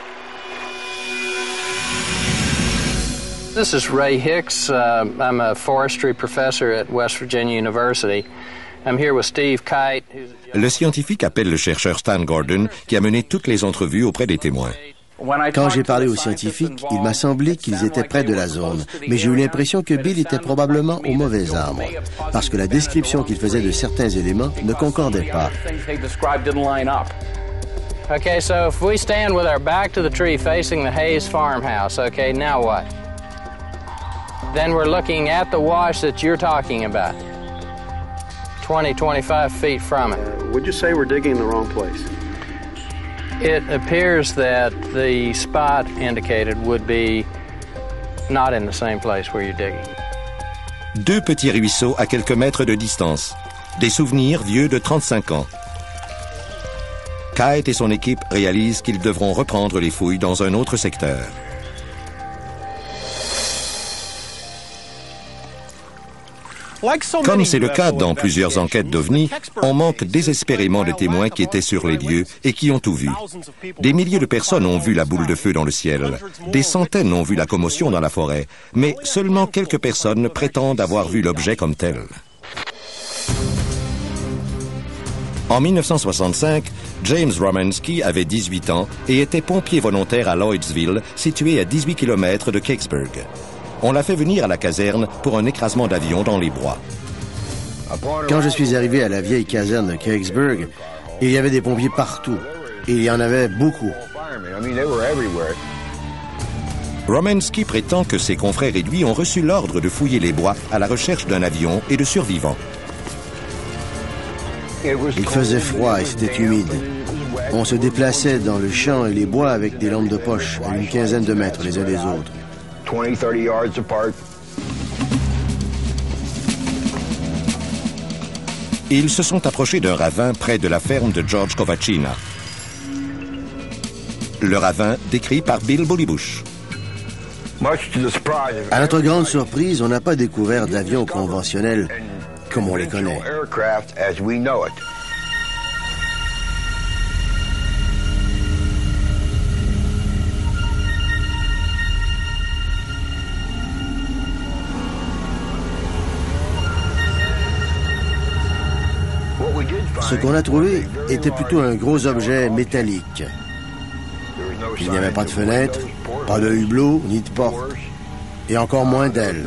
This is Ray Hicks. I'm a forestry professor at West Virginia University. I'm here with Steve Kite. Le scientifique appelle le chercheur Stan Gordon qui a mené toutes les entrevues auprès des témoins. Quand j'ai parlé aux scientifiques, il m'a semblé qu'ils étaient près de la zone, mais j'ai eu l'impression que Bill était probablement au mauvais arbre, parce que la description qu'il faisait de certains éléments ne concordait pas. Okay, so if we stand with our back to the tree facing the Hayes farmhouse, okay, now what? Then we're looking at the wash that you're talking about. 25 feet from it. Would you say we're digging in the wrong place? It appears that the spot indicated would be not in the same place where you're digging. Deux petits ruisseaux à quelques mètres de distance. Des souvenirs vieux de 35 ans. Kite et son équipe réalisent qu'ils devront reprendre les fouilles dans un autre secteur. Comme c'est le cas dans plusieurs enquêtes d'OVNI, on manque désespérément de témoins qui étaient sur les lieux et qui ont tout vu. Des milliers de personnes ont vu la boule de feu dans le ciel. Des centaines ont vu la commotion dans la forêt. Mais seulement quelques personnes prétendent avoir vu l'objet comme tel. En 1965, James Romanski avait 18 ans et était pompier volontaire à Lloydsville, situé à 18 km de Kecksburg. On l'a fait venir à la caserne pour un écrasement d'avion dans les bois. Quand je suis arrivé à la vieille caserne de Kecksburg, il y avait des pompiers partout. Et il y en avait beaucoup. Romanski prétend que ses confrères et lui ont reçu l'ordre de fouiller les bois à la recherche d'un avion et de survivants. Il faisait froid et c'était humide. On se déplaçait dans le champ et les bois avec des lampes de poche à une quinzaine de mètres les uns des autres. 20-30 yards apart. Ils se sont approchés d'un ravin près de la ferme de George Kovacina. Le ravin décrit par Bill Bullybush. À notre grande surprise, on n'a pas découvert d'avion conventionnel comme on les connaît. Ce qu'on a trouvé était plutôt un gros objet métallique. Il n'y avait pas de fenêtre, pas de hublot, ni de porte, et encore moins d'ailes.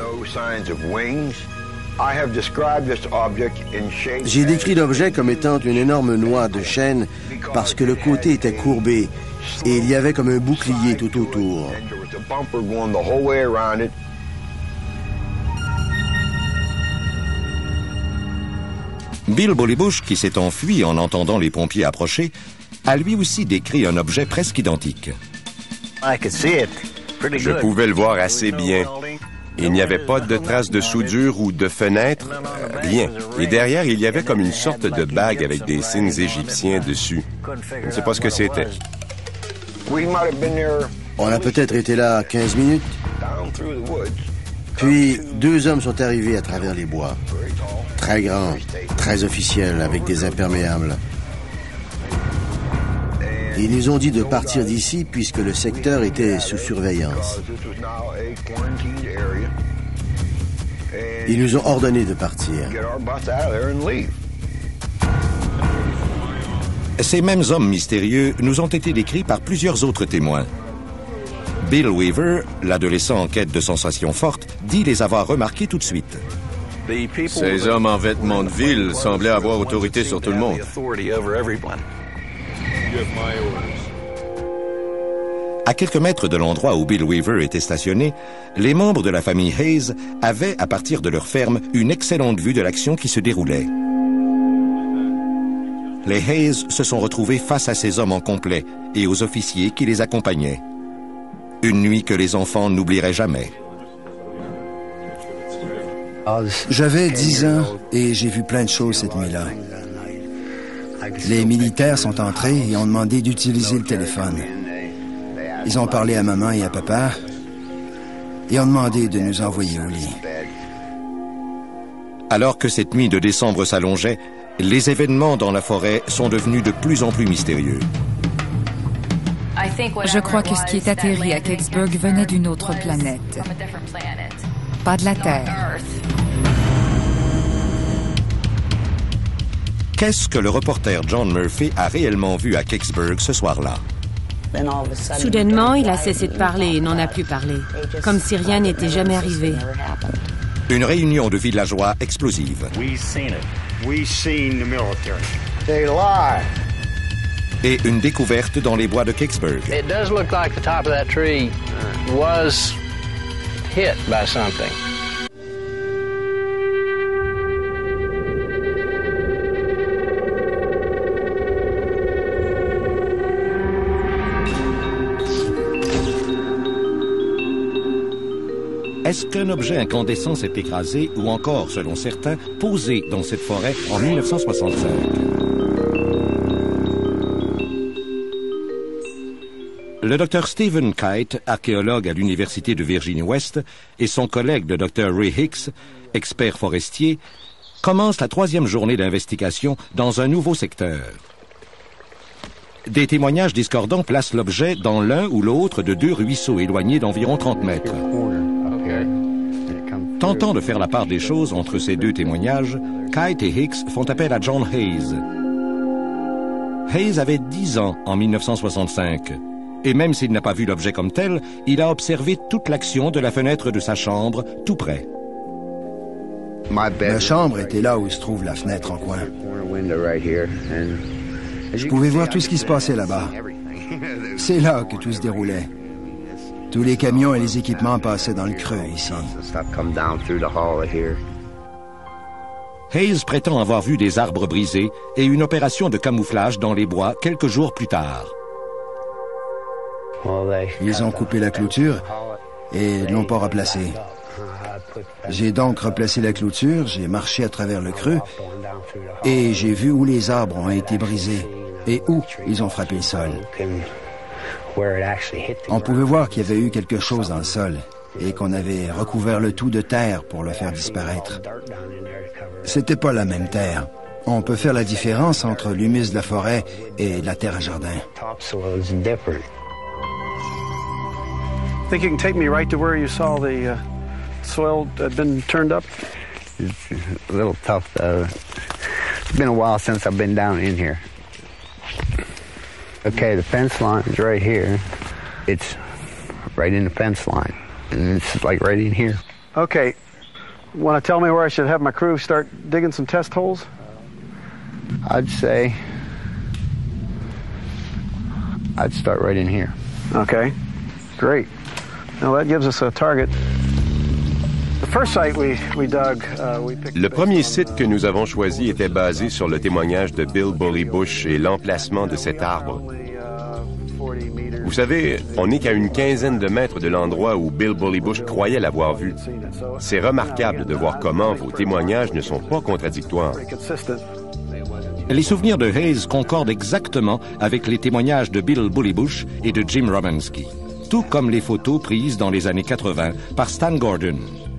J'ai décrit l'objet comme étant une énorme noix de chêne parce que le côté était courbé et il y avait comme un bouclier tout autour. Bill Bullybush, qui s'est enfui en entendant les pompiers approcher, a lui aussi décrit un objet presque identique. Je pouvais le voir assez bien. Il n'y avait pas de traces de soudure ou de fenêtre, rien. Et derrière, il y avait comme une sorte de bague avec des signes égyptiens dessus. Je ne sais pas ce que c'était. On a peut-être été là 15 minutes. Puis, deux hommes sont arrivés à travers les bois. Très grands, très officiels, avec des imperméables. Ils nous ont dit de partir d'ici puisque le secteur était sous surveillance. Ils nous ont ordonné de partir. Ces mêmes hommes mystérieux nous ont été décrits par plusieurs autres témoins. Bill Weaver, l'adolescent en quête de sensations fortes, dit les avoir remarqués tout de suite. Ces hommes en vêtements de ville semblaient avoir autorité sur tout le monde. À quelques mètres de l'endroit où Bill Weaver était stationné, les membres de la famille Hayes avaient, à partir de leur ferme, une excellente vue de l'action qui se déroulait. Les Hayes se sont retrouvés face à ces hommes en complet et aux officiers qui les accompagnaient. Une nuit que les enfants n'oublieraient jamais. J'avais 10 ans et j'ai vu plein de choses cette nuit-là. Les militaires sont entrés et ont demandé d'utiliser le téléphone. Ils ont parlé à maman et à papa et ont demandé de nous envoyer au lit. Alors que cette nuit de décembre s'allongeait, les événements dans la forêt sont devenus de plus en plus mystérieux. Je crois que ce qui est atterri à Kecksburg venait d'une autre planète. Pas de la Terre. Qu'est-ce que le reporter John Murphy a réellement vu à Kecksburg ce soir-là? Soudainement, il a cessé de parler et n'en a plus parlé, comme si rien n'était jamais arrivé. Une réunion de villageois explosive. Et une découverte dans les bois de Kecksburg. It does look like the top of that tree was hit by something. Est-ce qu'un objet incandescent s'est écrasé ou encore, selon certains, posé dans cette forêt en 1965? Le Dr Stephen Kite, archéologue à l'Université de Virginie-Ouest, et son collègue le Dr Ray Hicks, expert forestier, commencent la 3e journée d'investigation dans un nouveau secteur. Des témoignages discordants placent l'objet dans l'un ou l'autre de 2 ruisseaux éloignés d'environ 30 mètres. Tentant de faire la part des choses entre ces 2 témoignages, Kite et Hicks font appel à John Hayes. Hayes avait 10 ans en 1965. Et même s'il n'a pas vu l'objet comme tel, il a observé toute l'action de la fenêtre de sa chambre, tout près. Ma chambre était là où se trouve la fenêtre en coin. Je pouvais voir tout ce qui se passait là-bas. C'est là que tout se déroulait. Tous les camions et les équipements passaient dans le creux ici. Hayes prétend avoir vu des arbres brisés et une opération de camouflage dans les bois quelques jours plus tard. Ils ont coupé la clôture et l'ont pas replacée. J'ai donc replacé la clôture, j'ai marché à travers le creux et j'ai vu où les arbres ont été brisés et où ils ont frappé le sol. On pouvait voir qu'il y avait eu quelque chose dans le sol et qu'on avait recouvert le tout de terre pour le faire disparaître. C'était pas la même terre. On peut faire la différence entre l'humus de la forêt et de la terre à jardin. Think you can take me right to where you saw the soil had been turned up? It's a little tough, though. It's been a while since I've been down in here. Okay, the fence line is right here. It's right in the fence line, and it's like right in here. Okay. Want to tell me where I should have my crew start digging some test holes? I'd say I'd start right in here. Okay, great. Now that gives us a target. The first site we dug, Le premier site que nous avons choisi était basé sur le témoignage de Bill Bully Bush et l'emplacement de cet arbre. Vous savez, on n'est qu'à une quinzaine de mètres de l'endroit où Bill Bully Bush croyait l'avoir vu. C'est remarquable de voir comment vos témoignages ne sont pas contradictoires. Les souvenirs de Hayes concordent exactement avec les témoignages de Bill Bully Bush et de Jim Romansky, tout comme les photos prises dans les années 80 par Stan Gordon.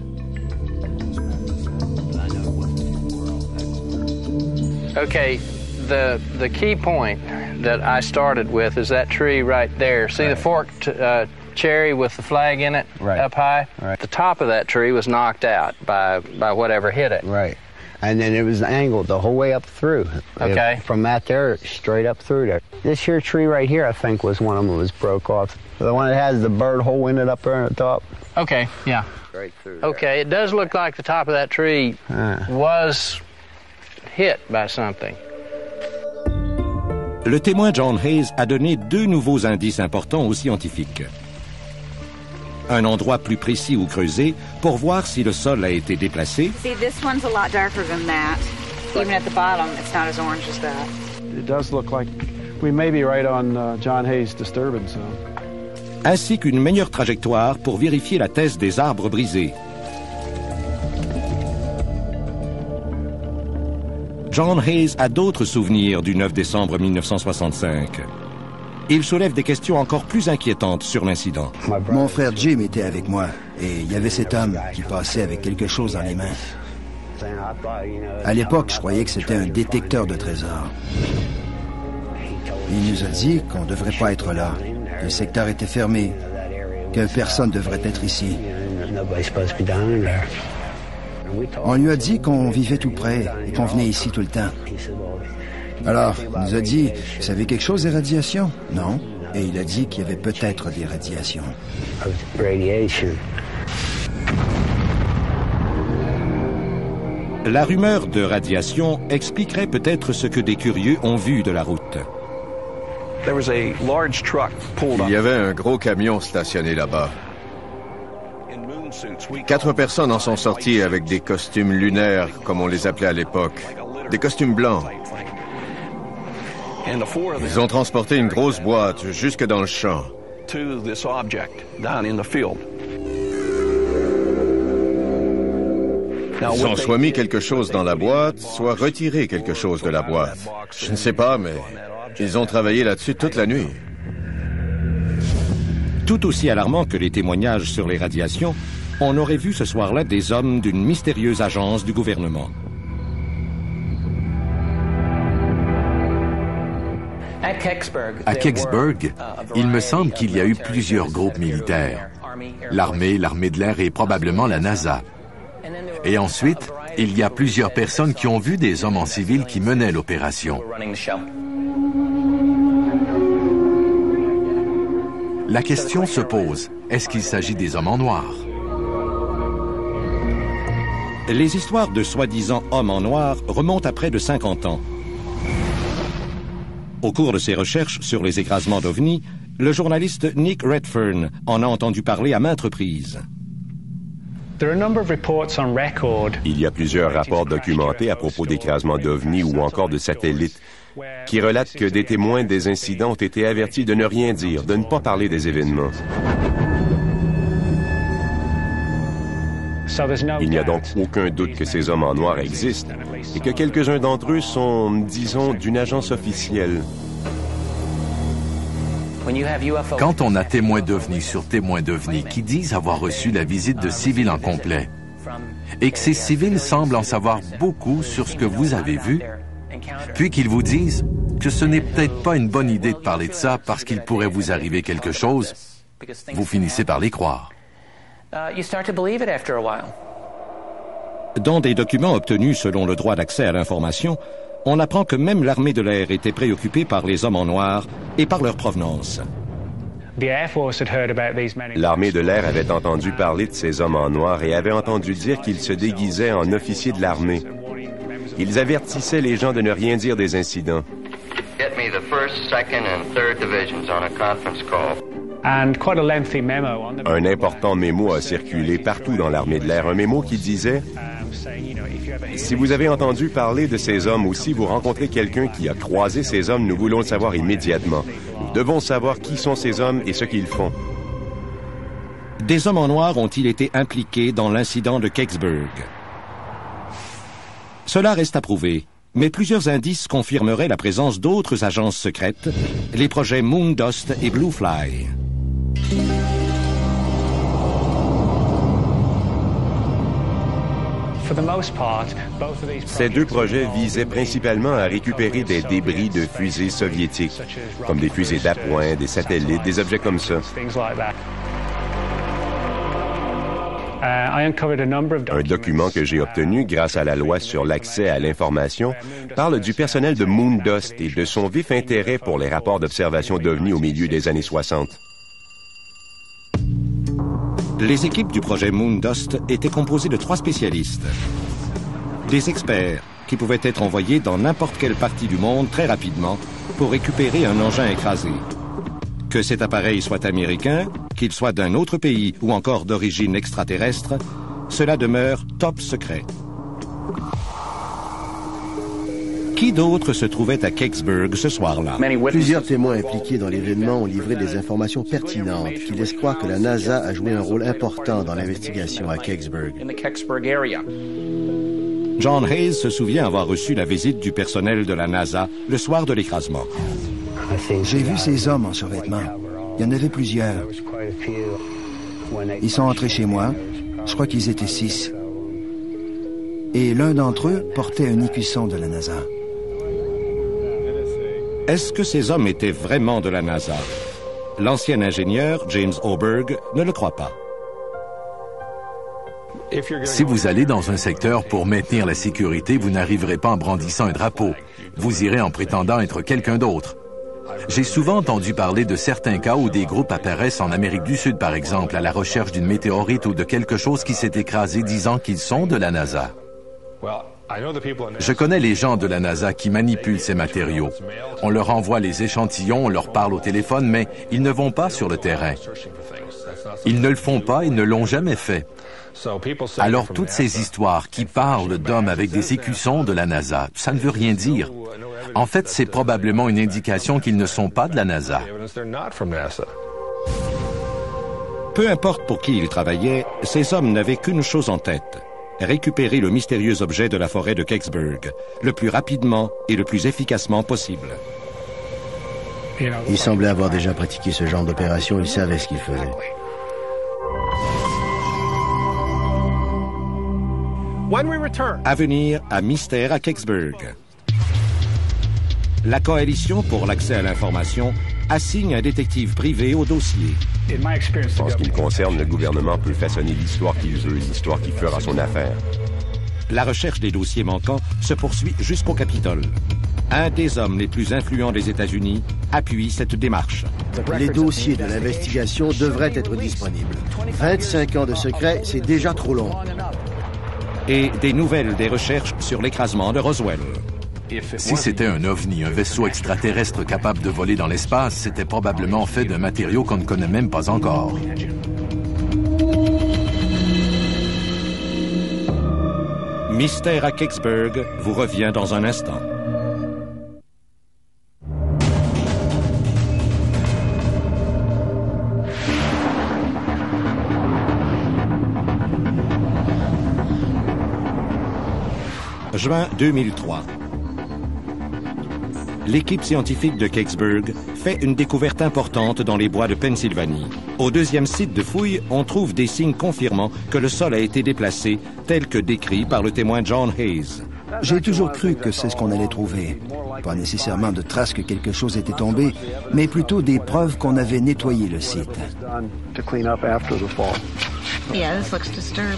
Okay, the key point that I started with is that tree right there. See the forked cherry with the flag in it up high? Right. The top of that tree was knocked out by whatever hit it. Right. And then it was angled the whole way up through. Okay. From that there, straight up through there. This here tree right here, I think, was one of them that was broke off. The one that has the bird hole in it up there on the top. Okay, yeah. Straight through there. Okay, it does look like the top of that tree was hit by something. Le témoin John Hayes a donné 2 nouveaux indices importants aux scientifiques. Un endroit plus précis où creuser pour voir si le sol a été déplacé. See, this one's a lot darker than that. Even at the bottom, it's not as orange as that. It does look like we may be right on John Hayes' disturbance zone. Ainsi qu'une meilleure trajectoire pour vérifier la thèse des arbres brisés. John Hayes a d'autres souvenirs du 9 décembre 1965. Il soulève des questions encore plus inquiétantes sur l'incident. Mon frère Jim était avec moi et il y avait cet homme qui passait avec quelque chose dans les mains. À l'époque, je croyais que c'était un détecteur de trésors. Il nous a dit qu'on ne devrait pas être là, que le secteur était fermé, que personne ne devrait être ici. On lui a dit qu'on vivait tout près et qu'on venait ici tout le temps. Alors, il nous a dit, vous savez quelque chose des radiations? Non. Et il a dit qu'il y avait peut-être des radiations. La rumeur de radiation expliquerait peut-être ce que des curieux ont vu de la route. Il y avait un gros camion stationné là-bas. 4 personnes en sont sorties avec des costumes lunaires, comme on les appelait à l'époque. Des costumes blancs. Ils ont transporté une grosse boîte jusque dans le champ. Ils ont soit mis quelque chose dans la boîte, soit retiré quelque chose de la boîte. Je ne sais pas, mais ils ont travaillé là-dessus toute la nuit. Tout aussi alarmant que les témoignages sur les radiations, on aurait vu ce soir-là des hommes d'une mystérieuse agence du gouvernement. À Kecksburg, il me semble qu'il y a eu plusieurs groupes militaires. L'armée de l'air et probablement la NASA. Et ensuite, il y a plusieurs personnes qui ont vu des hommes en civil qui menaient l'opération. La question se pose, est-ce qu'il s'agit des hommes en noir? Les histoires de soi-disant hommes en noir remontent à près de 50 ans. Au cours de ses recherches sur les écrasements d'OVNI, le journaliste Nick Redfern en a entendu parler à maintes reprises. Il y a plusieurs rapports documentés à propos d'écrasements d'OVNI ou encore de satellites qui relatent que des témoins des incidents ont été avertis de ne rien dire, de ne pas parler des événements. Il n'y a donc aucun doute que ces hommes en noir existent et que quelques-uns d'entre eux sont, disons, d'une agence officielle. Quand on a témoin d'OVNI sur témoin d'OVNI qui disent avoir reçu la visite de civils en complet et que ces civils semblent en savoir beaucoup sur ce que vous avez vu, puis qu'ils vous disent que ce n'est peut-être pas une bonne idée de parler de ça parce qu'il pourrait vous arriver quelque chose, vous finissez par les croire. Dans des documents obtenus selon le droit d'accès à l'information, on apprend que même l'armée de l'air était préoccupée par les hommes en noir et par leur provenance. L'armée de l'air avait entendu parler de ces hommes en noir et avait entendu dire qu'ils se déguisaient en officiers de l'armée. Ils avertissaient les gens de ne rien dire des incidents. Un important mémo a circulé partout dans l'armée de l'air, un mémo qui disait « Si vous avez entendu parler de ces hommes ou si vous rencontrez quelqu'un qui a croisé ces hommes, nous voulons le savoir immédiatement. Nous devons savoir qui sont ces hommes et ce qu'ils font. » Des hommes en noir ont-ils été impliqués dans l'incident de Kecksburg? Cela reste à prouver, mais plusieurs indices confirmeraient la présence d'autres agences secrètes, les projets Moondust et Blue Fly. Ces deux projets visaient principalement à récupérer des débris de fusées soviétiques, comme des fusées d'appoint, des satellites, des objets comme ça. Un document que j'ai obtenu grâce à la loi sur l'accès à l'information parle du personnel de Moondust et de son vif intérêt pour les rapports d'observation d'OVNI au milieu des années 60. Les équipes du projet Moondust étaient composées de 3 spécialistes. Des experts qui pouvaient être envoyés dans n'importe quelle partie du monde très rapidement pour récupérer un engin écrasé. Que cet appareil soit américain, qu'il soit d'un autre pays ou encore d'origine extraterrestre, cela demeure top secret. Qui d'autre se trouvait à Kecksburg ce soir-là? Plusieurs témoins impliqués dans l'événement ont livré des informations pertinentes qui laissent croire que la NASA a joué un rôle important dans l'investigation à Kecksburg. John Hayes se souvient avoir reçu la visite du personnel de la NASA le soir de l'écrasement. J'ai vu ces hommes en survêtement. Il y en avait plusieurs. Ils sont entrés chez moi. Je crois qu'ils étaient 6. Et l'un d'entre eux portait un écusson de la NASA. Est-ce que ces hommes étaient vraiment de la NASA? L'ancien ingénieur, James Oberg, ne le croit pas. Si vous allez dans un secteur pour maintenir la sécurité, vous n'arriverez pas en brandissant un drapeau. Vous irez en prétendant être quelqu'un d'autre. J'ai souvent entendu parler de certains cas où des groupes apparaissent en Amérique du Sud, par exemple, à la recherche d'une météorite ou de quelque chose qui s'est écrasé disant qu'ils sont de la NASA. Je connais les gens de la NASA qui manipulent ces matériaux. On leur envoie les échantillons, on leur parle au téléphone, mais ils ne vont pas sur le terrain. Ils ne le font pas et ne l'ont jamais fait. Alors toutes ces histoires qui parlent d'hommes avec des écussons de la NASA, ça ne veut rien dire. En fait, c'est probablement une indication qu'ils ne sont pas de la NASA. Peu importe pour qui ils travaillaient, ces hommes n'avaient qu'une chose en tête, récupérer le mystérieux objet de la forêt de Kecksburg, le plus rapidement et le plus efficacement possible. Il semblait avoir déjà pratiqué ce genre d'opération, il savait ce qu'il faisait. À venir à Mystère à Kecksburg. La Coalition pour l'accès à l'information assigne un détective privé au dossier. En ce qui me concerne, le gouvernement peut façonner l'histoire qu'il veut, l'histoire qui fera son affaire. La recherche des dossiers manquants se poursuit jusqu'au Capitole. Un des hommes les plus influents des États-Unis appuie cette démarche. Les dossiers de l'investigation devraient être disponibles. 25 ans de secret, c'est déjà trop long. Et des nouvelles des recherches sur l'écrasement de Roswell. Si c'était un ovni, un vaisseau extraterrestre capable de voler dans l'espace, c'était probablement fait d'un matériau qu'on ne connaît même pas encore. Mystère à Kecksburg vous revient dans un instant. Juin 2003. L'équipe scientifique de Kecksburg fait une découverte importante dans les bois de Pennsylvanie. Au deuxième site de fouille, on trouve des signes confirmant que le sol a été déplacé, tel que décrit par le témoin John Hayes. J'ai toujours cru que c'est ce qu'on allait trouver. Pas nécessairement de traces que quelque chose était tombé, mais plutôt des preuves qu'on avait nettoyé le site. Yeah, this looks disturbed.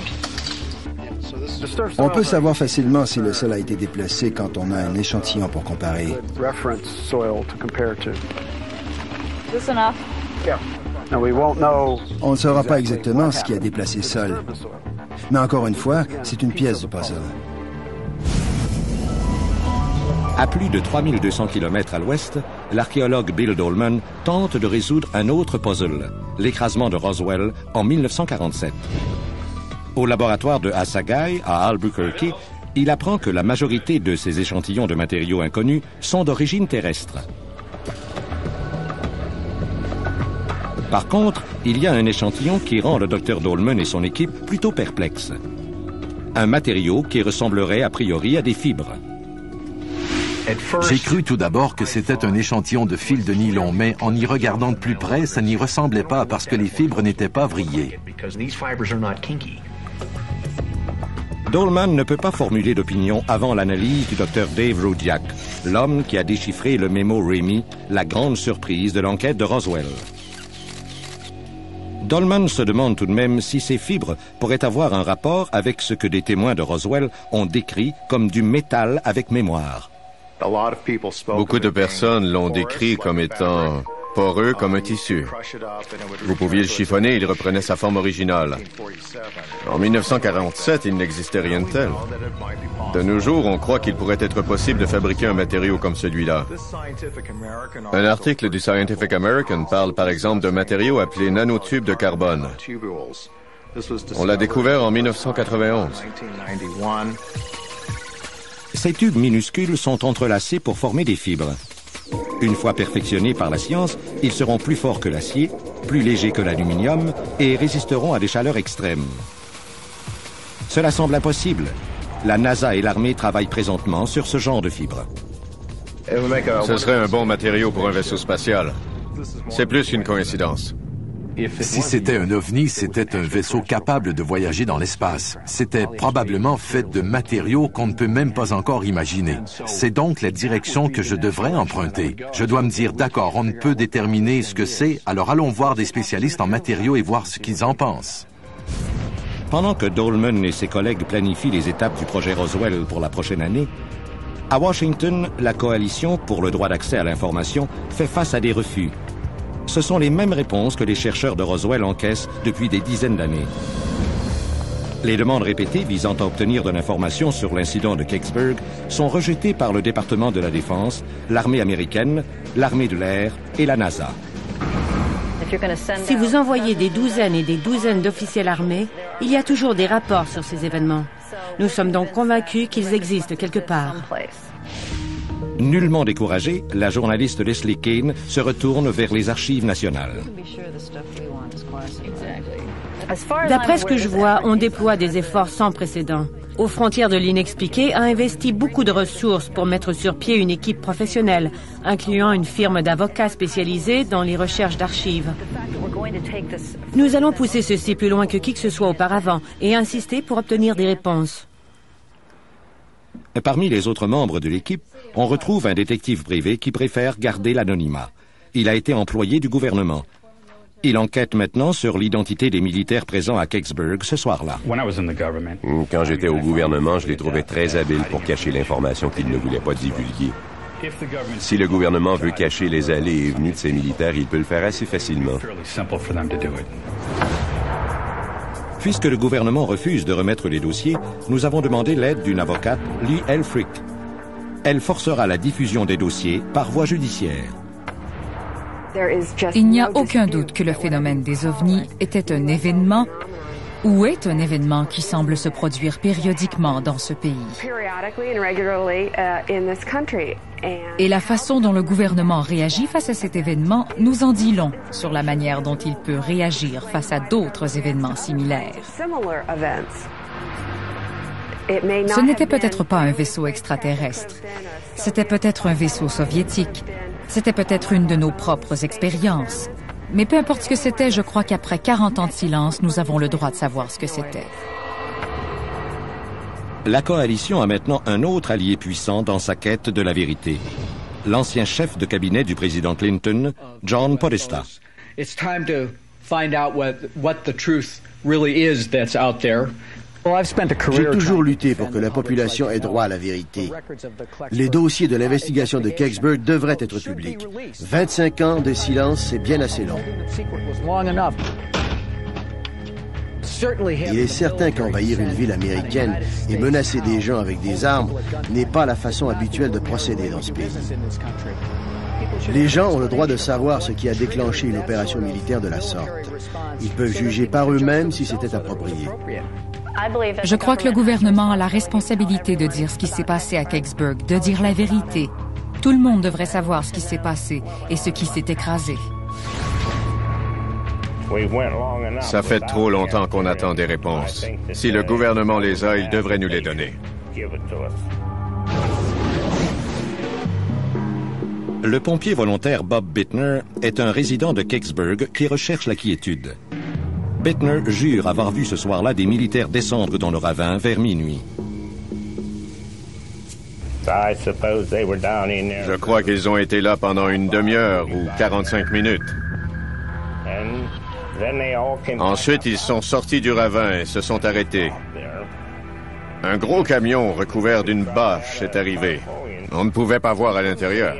On peut savoir facilement si le sol a été déplacé quand on a un échantillon pour comparer. This enough? On ne saura pas exactement ce qui a déplacé le sol. Mais encore une fois, c'est une pièce du puzzle. À plus de 3200 km à l'ouest, l'archéologue Bill Dolman tente de résoudre un autre puzzle, l'écrasement de Roswell en 1947. Au laboratoire de Assagai, à Albuquerque, il apprend que la majorité de ces échantillons de matériaux inconnus sont d'origine terrestre. Par contre, il y a un échantillon qui rend le Dr Dolman et son équipe plutôt perplexes. Un matériau qui ressemblerait a priori à des fibres. J'ai cru tout d'abord que c'était un échantillon de fil de nylon, mais en y regardant de plus près, ça n'y ressemblait pas parce que les fibres n'étaient pas vrillées. Dolman ne peut pas formuler d'opinion avant l'analyse du Dr Dave Rudiak, l'homme qui a déchiffré le mémo Remy, la grande surprise de l'enquête de Roswell. Dolman se demande tout de même si ces fibres pourraient avoir un rapport avec ce que des témoins de Roswell ont décrit comme du métal avec mémoire. Beaucoup de personnes l'ont décrit comme étant poreux comme un tissu. Vous pouviez le chiffonner, il reprenait sa forme originale. En 1947, il n'existait rien de tel. De nos jours, on croit qu'il pourrait être possible de fabriquer un matériau comme celui-là. Un article du Scientific American parle par exemple d'un matériau appelé nanotube de carbone. On l'a découvert en 1991. Ces tubes minuscules sont entrelacés pour former des fibres. Une fois perfectionnés par la science, ils seront plus forts que l'acier, plus légers que l'aluminium et résisteront à des chaleurs extrêmes. Cela semble impossible. La NASA et l'armée travaillent présentement sur ce genre de fibres. Ce serait un bon matériau pour un vaisseau spatial. C'est plus qu'une coïncidence. Si c'était un ovni, c'était un vaisseau capable de voyager dans l'espace. C'était probablement fait de matériaux qu'on ne peut même pas encore imaginer. C'est donc la direction que je devrais emprunter. Je dois me dire, d'accord, on ne peut déterminer ce que c'est, alors allons voir des spécialistes en matériaux et voir ce qu'ils en pensent. Pendant que Dolman et ses collègues planifient les étapes du projet Roswell pour la prochaine année, à Washington, la Coalition pour le droit d'accès à l'information fait face à des refus. Ce sont les mêmes réponses que les chercheurs de Roswell encaissent depuis des dizaines d'années. Les demandes répétées visant à obtenir de l'information sur l'incident de Kecksburg sont rejetées par le département de la Défense, l'armée américaine, l'armée de l'air et la NASA. Si vous envoyez des douzaines et des douzaines d'officiels armés, il y a toujours des rapports sur ces événements. Nous sommes donc convaincus qu'ils existent quelque part. Nullement découragée, la journaliste Leslie Kean se retourne vers les archives nationales. D'après ce que je vois, on déploie des efforts sans précédent. Aux frontières de l'inexpliqué a investi beaucoup de ressources pour mettre sur pied une équipe professionnelle, incluant une firme d'avocats spécialisée dans les recherches d'archives. Nous allons pousser ceci plus loin que qui que ce soit auparavant et insister pour obtenir des réponses. Parmi les autres membres de l'équipe, on retrouve un détective privé qui préfère garder l'anonymat. Il a été employé du gouvernement. Il enquête maintenant sur l'identité des militaires présents à Kecksburg ce soir-là. Quand j'étais au gouvernement, je les trouvais très habiles pour cacher l'information qu'ils ne voulaient pas divulguer. Si le gouvernement veut cacher les allées et venues de ses militaires, il peut le faire assez facilement. Puisque le gouvernement refuse de remettre les dossiers, nous avons demandé l'aide d'une avocate, Lee Elfrick. Elle forcera la diffusion des dossiers par voie judiciaire. Il n'y a aucun doute que le phénomène des ovnis était un événement ou est un événement qui semble se produire périodiquement dans ce pays. Et la façon dont le gouvernement réagit face à cet événement nous en dit long sur la manière dont il peut réagir face à d'autres événements similaires. Ce n'était peut-être pas un vaisseau extraterrestre. C'était peut-être un vaisseau soviétique. C'était peut-être une de nos propres expériences. Mais peu importe ce que c'était, je crois qu'après 40 ans de silence, nous avons le droit de savoir ce que c'était. La coalition a maintenant un autre allié puissant dans sa quête de la vérité. L'ancien chef de cabinet du président Clinton, John Podesta. It's time to find out what the truth really is that's out there. J'ai toujours lutté pour que la population ait droit à la vérité. Les dossiers de l'investigation de Kecksburg devraient être publics. 25 ans de silence, c'est bien assez long. Il est certain qu'envahir une ville américaine et menacer des gens avec des armes n'est pas la façon habituelle de procéder dans ce pays. Les gens ont le droit de savoir ce qui a déclenché une opération militaire de la sorte. Ils peuvent juger par eux-mêmes si c'était approprié. Je crois que le gouvernement a la responsabilité de dire ce qui s'est passé à Kecksburg, de dire la vérité. Tout le monde devrait savoir ce qui s'est passé et ce qui s'est écrasé. Ça fait trop longtemps qu'on attend des réponses. Si le gouvernement les a, il devrait nous les donner. Le pompier volontaire Bob Bittner est un résident de Kecksburg qui recherche la quiétude. Bittner jure avoir vu ce soir-là des militaires descendre dans le ravin vers minuit. Je crois qu'ils ont été là pendant une demi-heure ou 45 minutes. Ensuite, ils sont sortis du ravin et se sont arrêtés. Un gros camion recouvert d'une bâche est arrivé. On ne pouvait pas voir à l'intérieur.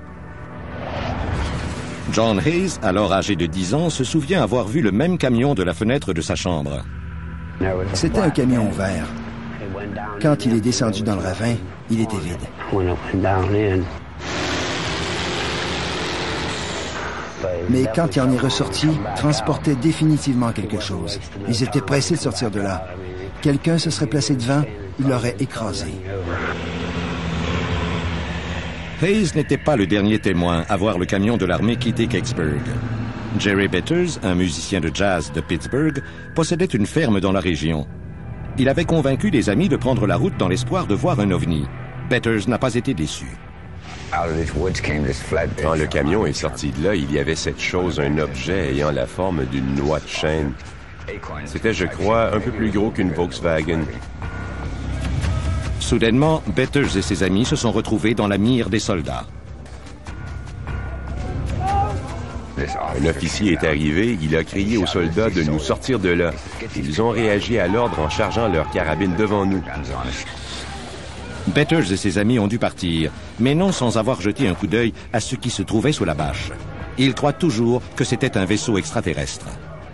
John Hayes, alors âgé de 10 ans, se souvient avoir vu le même camion de la fenêtre de sa chambre. C'était un camion vert. Quand il est descendu dans le ravin, il était vide. Mais quand il en est ressorti, transportait définitivement quelque chose. Ils étaient pressés de sortir de là. Quelqu'un se serait placé devant, il l'aurait écrasé. Hayes n'était pas le dernier témoin à voir le camion de l'armée quitter Kecksburg. Jerry Betters, un musicien de jazz de Pittsburgh, possédait une ferme dans la région. Il avait convaincu des amis de prendre la route dans l'espoir de voir un ovni. Betters n'a pas été déçu. Quand le camion est sorti de là, il y avait cette chose, un objet ayant la forme d'une noix de chêne. C'était, je crois, un peu plus gros qu'une Volkswagen. Soudainement, Betters et ses amis se sont retrouvés dans la mire des soldats. Un officier est arrivé, il a crié aux soldats de nous sortir de là. Ils ont réagi à l'ordre en chargeant leurs carabines devant nous. Betters et ses amis ont dû partir, mais non sans avoir jeté un coup d'œil à ce qui se trouvait sous la bâche. Ils croient toujours que c'était un vaisseau extraterrestre.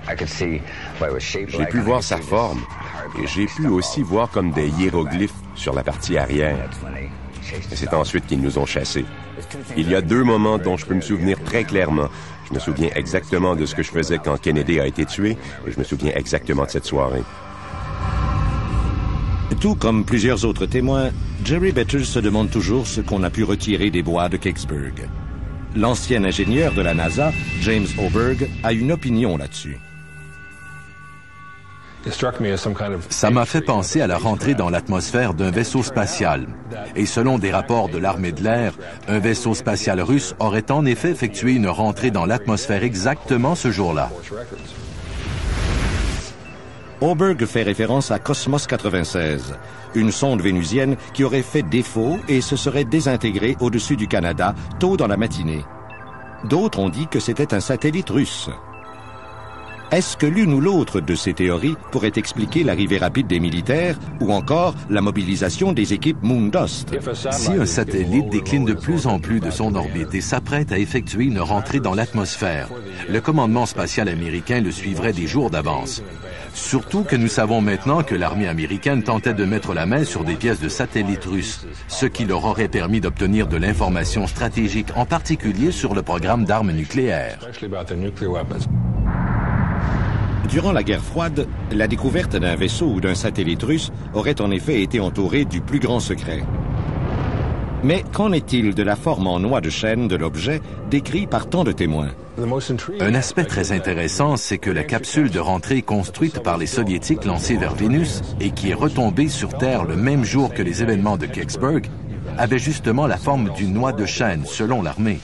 J'ai pu voir sa forme et j'ai pu aussi voir comme des hiéroglyphes sur la partie arrière. Et c'est ensuite qu'ils nous ont chassés. Il y a 2 moments dont je peux me souvenir très clairement. Je me souviens exactement de ce que je faisais quand Kennedy a été tué et je me souviens exactement de cette soirée. Tout comme plusieurs autres témoins, Jerry Betters se demande toujours ce qu'on a pu retirer des bois de Kecksburg. L'ancien ingénieur de la NASA, James Oberg, a une opinion là-dessus. Ça m'a fait penser à la rentrée dans l'atmosphère d'un vaisseau spatial. Et selon des rapports de l'armée de l'air, un vaisseau spatial russe aurait en effet effectué une rentrée dans l'atmosphère exactement ce jour-là. Oberg fait référence à Cosmos 96, une sonde vénusienne qui aurait fait défaut et se serait désintégrée au-dessus du Canada tôt dans la matinée. D'autres ont dit que c'était un satellite russe. Est-ce que l'une ou l'autre de ces théories pourrait expliquer l'arrivée rapide des militaires ou encore la mobilisation des équipes Moondust? Si un satellite décline de plus en plus de son orbite et s'apprête à effectuer une rentrée dans l'atmosphère, le commandement spatial américain le suivrait des jours d'avance. Surtout que nous savons maintenant que l'armée américaine tentait de mettre la main sur des pièces de satellites russes, ce qui leur aurait permis d'obtenir de l'information stratégique, en particulier sur le programme d'armes nucléaires. Durant la guerre froide, la découverte d'un vaisseau ou d'un satellite russe aurait en effet été entourée du plus grand secret. Mais qu'en est-il de la forme en noix de chêne de l'objet décrit par tant de témoins? Un aspect très intéressant, c'est que la capsule de rentrée construite par les Soviétiques lancée vers Vénus et qui est retombée sur Terre le même jour que les événements de Kecksburg avait justement la forme d'une noix de chêne, selon l'armée.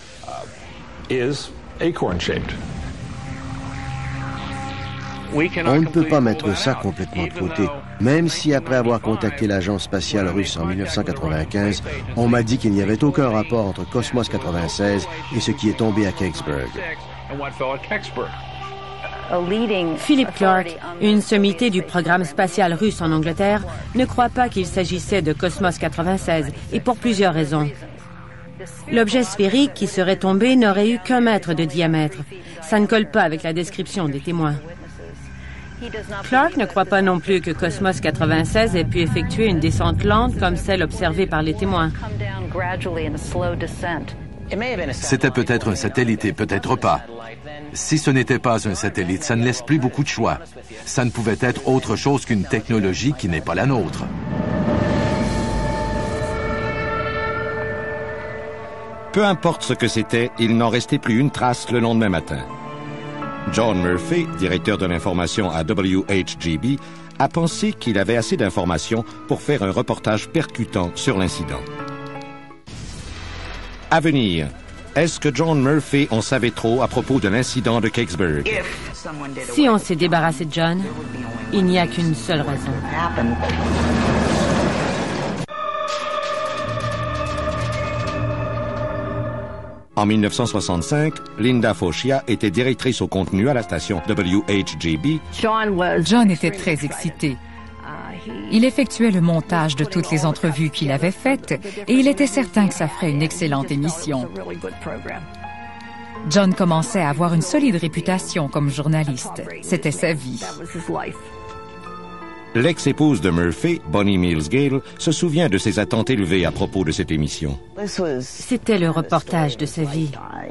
On ne peut pas mettre ça complètement de côté, même si après avoir contacté l'agence spatiale russe en 1995, on m'a dit qu'il n'y avait aucun rapport entre Cosmos 96 et ce qui est tombé à Kecksburg. Philip Clark, une sommité du programme spatial russe en Angleterre, ne croit pas qu'il s'agissait de Cosmos 96, et pour plusieurs raisons. L'objet sphérique qui serait tombé n'aurait eu qu'un mètre de diamètre. Ça ne colle pas avec la description des témoins. Clark ne croit pas non plus que Cosmos 96 ait pu effectuer une descente lente comme celle observée par les témoins. C'était peut-être un satellite et peut-être pas. Si ce n'était pas un satellite, ça ne laisse plus beaucoup de choix. Ça ne pouvait être autre chose qu'une technologie qui n'est pas la nôtre. Peu importe ce que c'était, il n'en restait plus une trace le lendemain matin. John Murphy, directeur de l'information à WHGB, a pensé qu'il avait assez d'informations pour faire un reportage percutant sur l'incident. À venir, est-ce que John Murphy en savait trop à propos de l'incident de Kecksburg? Si on s'est débarrassé de John, il n'y a qu'une seule raison. En 1965, Linda Fauchia était directrice au contenu à la station WHGB. John était très excité. Il effectuait le montage de toutes les entrevues qu'il avait faites et il était certain que ça ferait une excellente émission. John commençait à avoir une solide réputation comme journaliste. C'était sa vie. L'ex-épouse de Murphy, Bonnie Mills Gale, se souvient de ses attentes élevées à propos de cette émission. C'était le reportage de sa vie.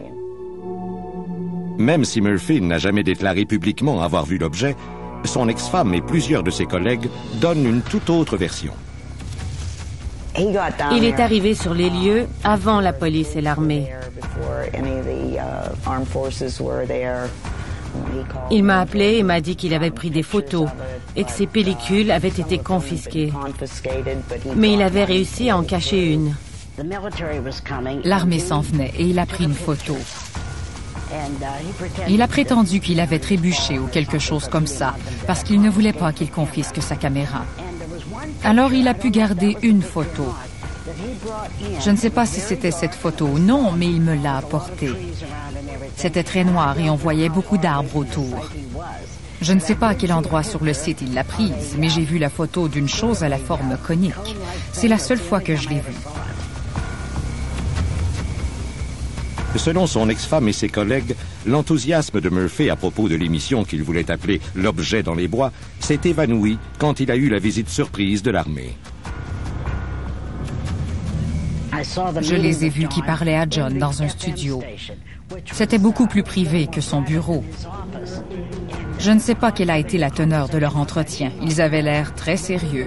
Même si Murphy n'a jamais déclaré publiquement avoir vu l'objet, son ex-femme et plusieurs de ses collègues donnent une toute autre version. Il est arrivé sur les lieux avant la police et l'armée. Il m'a appelé et m'a dit qu'il avait pris des photos et que ses pellicules avaient été confisquées. Mais il avait réussi à en cacher une. L'armée s'en venait et il a pris une photo. Il a prétendu qu'il avait trébuché ou quelque chose comme ça parce qu'il ne voulait pas qu'il confisque sa caméra. Alors il a pu garder une photo. Je ne sais pas si c'était cette photo ou non, mais il me l'a apportée. C'était très noir et on voyait beaucoup d'arbres autour. Je ne sais pas à quel endroit sur le site il l'a prise, mais j'ai vu la photo d'une chose à la forme conique. C'est la seule fois que je l'ai vue. Selon son ex-femme et ses collègues, l'enthousiasme de Murphy à propos de l'émission qu'il voulait appeler « L'objet dans les bois » s'est évanoui quand il a eu la visite surprise de l'armée. Je les ai vus qui parlaient à John dans un studio. C'était beaucoup plus privé que son bureau. Je ne sais pas quelle a été la teneur de leur entretien. Ils avaient l'air très sérieux.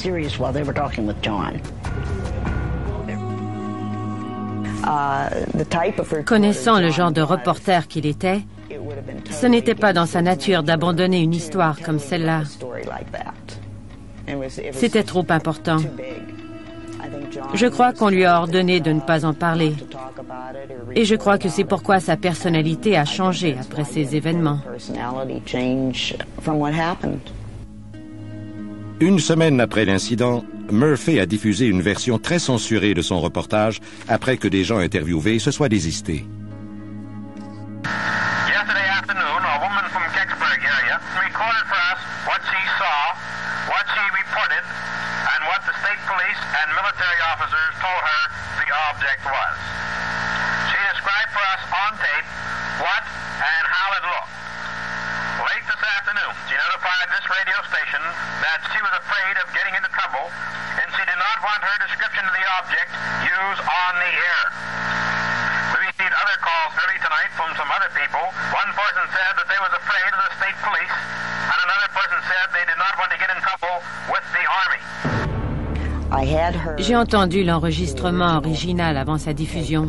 Connaissant le genre de reporter qu'il était, ce n'était pas dans sa nature d'abandonner une histoire comme celle-là. C'était trop important. Je crois qu'on lui a ordonné de ne pas en parler. Et je crois que c'est pourquoi sa personnalité a changé après ces événements. Une semaine après l'incident, Murphy a diffusé une version très censurée de son reportage après que des gens interviewés se soient désistés. Yesterday afternoon, a woman from Kecksburg area recorded for us what she saw, what she reported, and what the state police and military officers told her the object was. She described for us on tape what and how it looked. Late this afternoon, she notified this radio station that she was afraid of getting into trouble, and she did not want her description of the object used on the air. We received other calls early tonight from some other people. One person said that they was afraid of the state police, and another person said they did not want to get in trouble with the Army. J'ai entendu l'enregistrement original avant sa diffusion.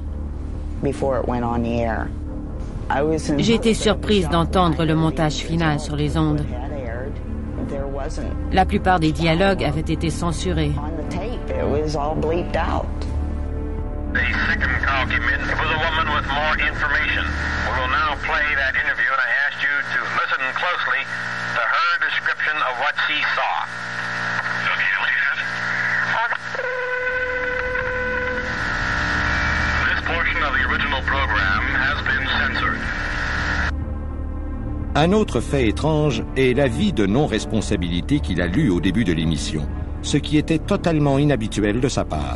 J'ai été surprise d'entendre le montage final sur les ondes. La plupart des dialogues avaient été censurés. The second call came in. It was a woman with more information. We will now play that interview, and I asked you to listen closely to her description of what she saw. This portion of the original program has been censored. Un autre fait étrange est l'avis de non-responsabilité qu'il a lu au début de l'émission, ce qui était totalement inhabituel de sa part.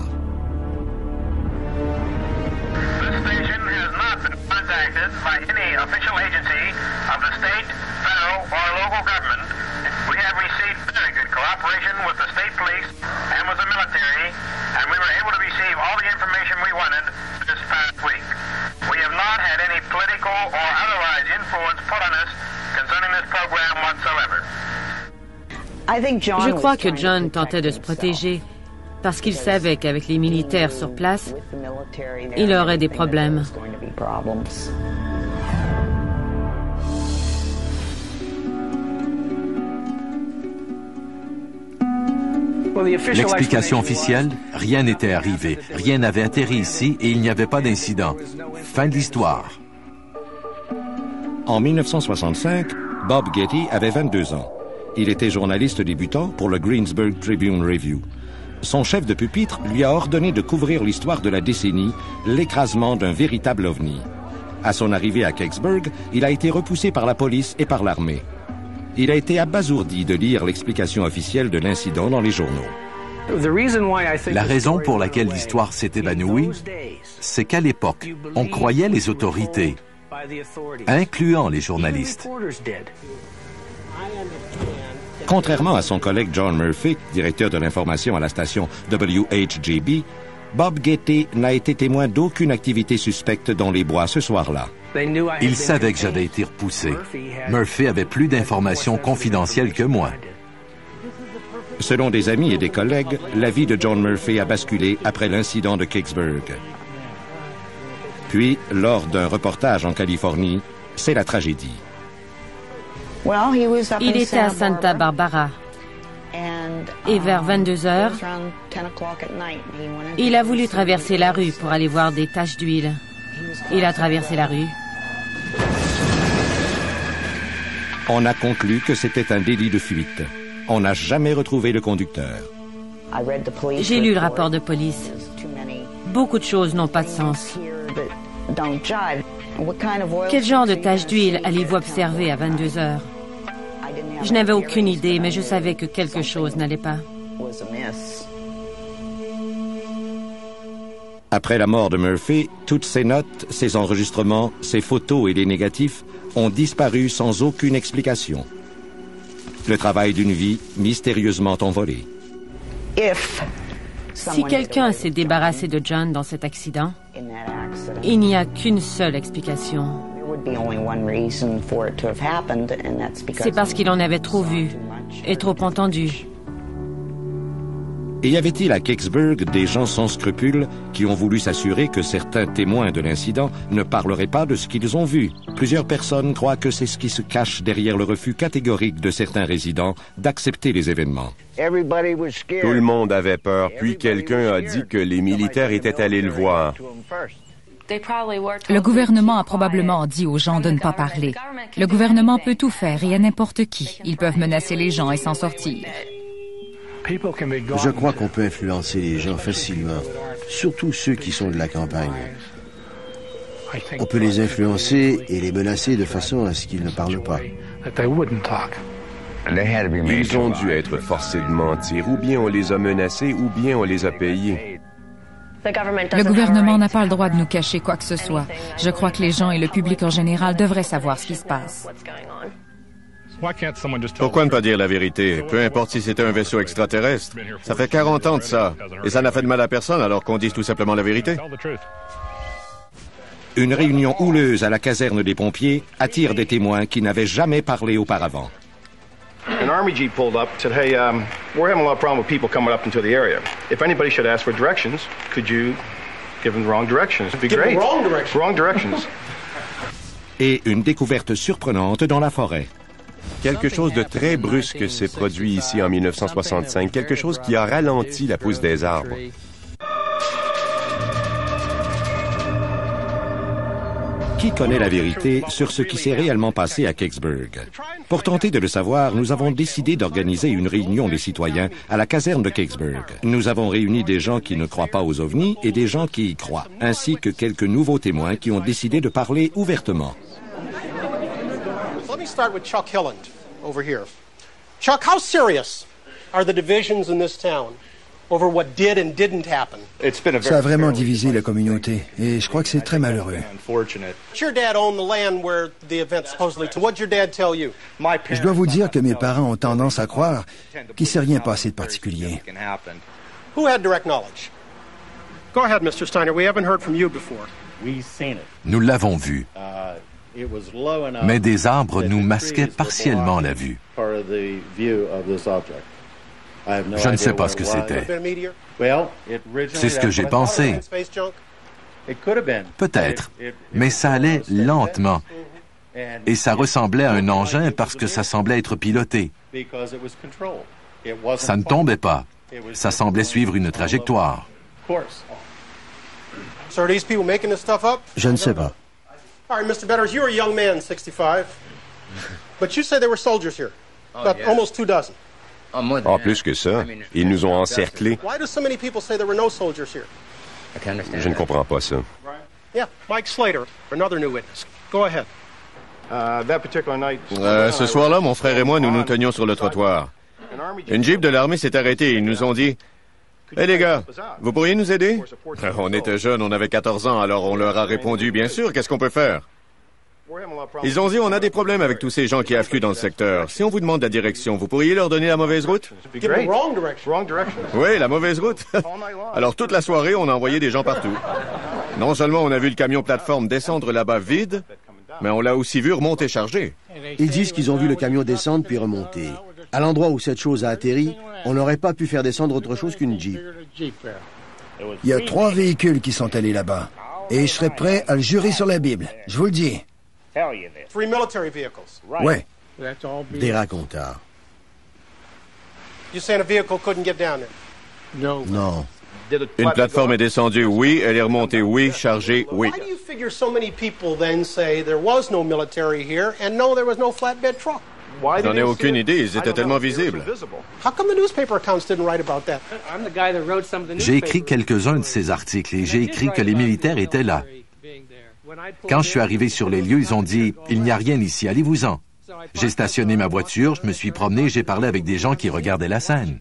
By any official agency of the state, federal, or local government. We have received very good cooperation with the state police and with the military, and we were able to receive all the information we wanted this past week. We have not had any political or otherwise influence put on us concerning this program whatsoever. Je crois que John tentait de se protéger parce qu'il savait qu'avec les militaires sur place, il aurait des problèmes. L'explication officielle, rien n'était arrivé, rien n'avait atterri ici et il n'y avait pas d'incident. Fin de l'histoire. En 1965, Bob Getty avait 22 ans. Il était journaliste débutant pour le Greensburg Tribune Review. Son chef de pupitre lui a ordonné de couvrir l'histoire de la décennie, l'écrasement d'un véritable ovni. À son arrivée à Kecksburg, il a été repoussé par la police et par l'armée. Il a été abasourdi de lire l'explication officielle de l'incident dans les journaux. La raison pour laquelle l'histoire s'est évanouie, c'est qu'à l'époque, on croyait les autorités, incluant les journalistes. Contrairement à son collègue John Murphy, directeur de l'information à la station WHJB, Bob Getty n'a été témoin d'aucune activité suspecte dans les bois ce soir-là. Il savait que j'avais été repoussé. Murphy avait plus d'informations confidentielles que moi. Selon des amis et des collègues, la vie de John Murphy a basculé après l'incident de Kecksburg. Puis, lors d'un reportage en Californie, c'est la tragédie. Il était à Santa Barbara. Et vers 22 heures, il a voulu traverser la rue pour aller voir des taches d'huile. Il a traversé la rue. On a conclu que c'était un délit de fuite. On n'a jamais retrouvé le conducteur. J'ai lu le rapport de police. Beaucoup de choses n'ont pas de sens. Quel genre de tache d'huile allez-vous observer à 22 heures? Je n'avais aucune idée, mais je savais que quelque chose n'allait pas. Après la mort de Murphy, toutes ses notes, ses enregistrements, ses photos et les négatifs ont disparu sans aucune explication. Le travail d'une vie mystérieusement envolé. Si quelqu'un s'est débarrassé de John dans cet accident, il n'y a qu'une seule explication. C'est parce qu'il en avait trop vu et trop entendu. Et y avait-il à Kecksburg des gens sans scrupules qui ont voulu s'assurer que certains témoins de l'incident ne parleraient pas de ce qu'ils ont vu? Plusieurs personnes croient que c'est ce qui se cache derrière le refus catégorique de certains résidents d'accepter les événements. Tout le monde avait peur, puis quelqu'un a dit que les militaires étaient allés le voir. Le gouvernement a probablement dit aux gens de ne pas parler. Le gouvernement peut tout faire et à n'importe qui. Ils peuvent menacer les gens et s'en sortir. Je crois qu'on peut influencer les gens facilement, surtout ceux qui sont de la campagne. On peut les influencer et les menacer de façon à ce qu'ils ne parlent pas. Ils ont dû être forcés de mentir, ou bien on les a menacés, ou bien on les a payés. Le gouvernement n'a pas le droit de nous cacher quoi que ce soit. Je crois que les gens et le public en général devraient savoir ce qui se passe. Pourquoi ne pas dire la vérité? Peu importe si c'était un vaisseau extraterrestre. Ça fait 40 ans de ça. Et ça n'a fait de mal à personne alors qu'on dise tout simplement la vérité. Une réunion houleuse à la caserne des pompiers attire des témoins qui n'avaient jamais parlé auparavant. An Army Jeep pulled up, said, hey, we're having a lot of problem with people coming up into the area. If anybody should ask for directions, could you give them the wrong directions? It'd be great. Wrong directions. Et une découverte surprenante dans la forêt. Quelque chose de très brusque s'est produit ici en 1965, quelque chose qui a ralenti la pousse des arbres. Qui connaît la vérité sur ce qui s'est réellement passé à Kecksburg? Pour tenter de le savoir, nous avons décidé d'organiser une réunion des citoyens à la caserne de Kecksburg. Nous avons réuni des gens qui ne croient pas aux ovnis et des gens qui y croient, ainsi que quelques nouveaux témoins qui ont décidé de parler ouvertement. Let me start with Chuck Hilland over here. Chuck, how serious are the divisions in this town over what did and didn't happen? Ça a vraiment divisé la communauté et je crois que c'est très malheureux. Your dad owned the land where the event supposedly. What'd your dad tell you? Je dois vous dire que mes parents ont tendance à croire qu'il ne s'est rien passé de particulier. Who had direct knowledge? Go ahead, Mr. Steiner. We haven't heard from you before. Nous l'avons vu. Mais des arbres nous masquaient partiellement la vue. Je ne sais pas ce que c'était. C'est ce que j'ai pensé. Peut-être, mais ça allait lentement. Et ça ressemblait à un engin parce que ça semblait être piloté. Ça ne tombait pas. Ça semblait suivre une trajectoire. Je ne sais pas. All right, Mr. Betters, you're a young man, 65. But you say there were soldiers here. About almost 24. En plus que ça, ils nous ont encerclés. Why do so many people say there were no soldiers here? Je ne comprends pas ça. Yeah, Mike Slater, another new witness. Go ahead. Ce soir-là, mon frère et moi, nous nous tenions sur le trottoir. Une Jeep de l'armée s'est arrêtée et ils nous ont dit « Hey les gars, vous pourriez nous aider? » On était jeunes, on avait 14 ans, alors on leur a répondu « Bien sûr, qu'est-ce qu'on peut faire? » Ils ont dit « On a des problèmes avec tous ces gens qui affluent dans le secteur. Si on vous demande la direction, vous pourriez leur donner la mauvaise route? » Oui, la mauvaise route. Alors toute la soirée, on a envoyé des gens partout. Non seulement on a vu le camion plateforme descendre là-bas vide, mais on l'a aussi vu remonter chargé. Ils disent qu'ils ont vu le camion descendre puis remonter. À l'endroit où cette chose a atterri, on n'aurait pas pu faire descendre autre chose qu'une Jeep. Il y a 3 véhicules qui sont allés là-bas. Et je serais prêt à le jurer sur la Bible. Je vous le dis. 3 military vehicles. Ouais. Des racontars. You saying a vehicle couldn't get down there? Non. Une plateforme est descendue, oui. Elle est remontée, oui. Chargée, oui. Why do you figure so many people then say there was no military here and no, there was no flatbed truck? J'en ai aucune idée, ils étaient tellement visibles. J'ai écrit quelques-uns de ces articles et j'ai écrit que les militaires étaient là. Quand je suis arrivé sur les lieux, ils ont dit « Il n'y a rien ici, allez-vous-en ». J'ai stationné ma voiture, je me suis promené, j'ai parlé avec des gens qui regardaient la scène.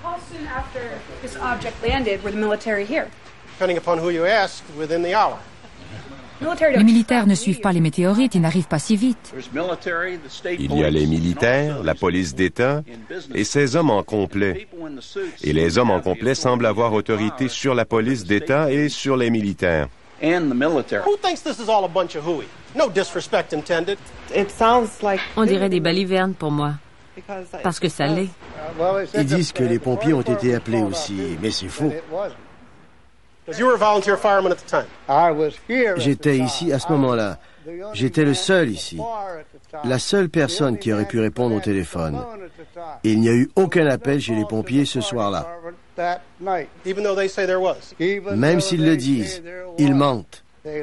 Les militaires ne suivent pas les météorites, ils n'arrivent pas si vite. Il y a les militaires, la police d'État et ces hommes en complet. Et les hommes en complet semblent avoir autorité sur la police d'État et sur les militaires. Who thinks this is all a bunch of hooey? No disrespect intended. It sounds like On dirait des balivernes pour moi, parce que ça l'est. Ils disent que les pompiers ont été appelés aussi, mais c'est faux. Because you were a volunteer fireman at the time. J'étais ici à ce moment-là. J'étais le seul ici. La seule personne qui aurait pu répondre au téléphone. Il n'y a eu aucun appel chez les pompiers ce soir-là. Even though they say there was. Même s'ils le disent, ils mentent.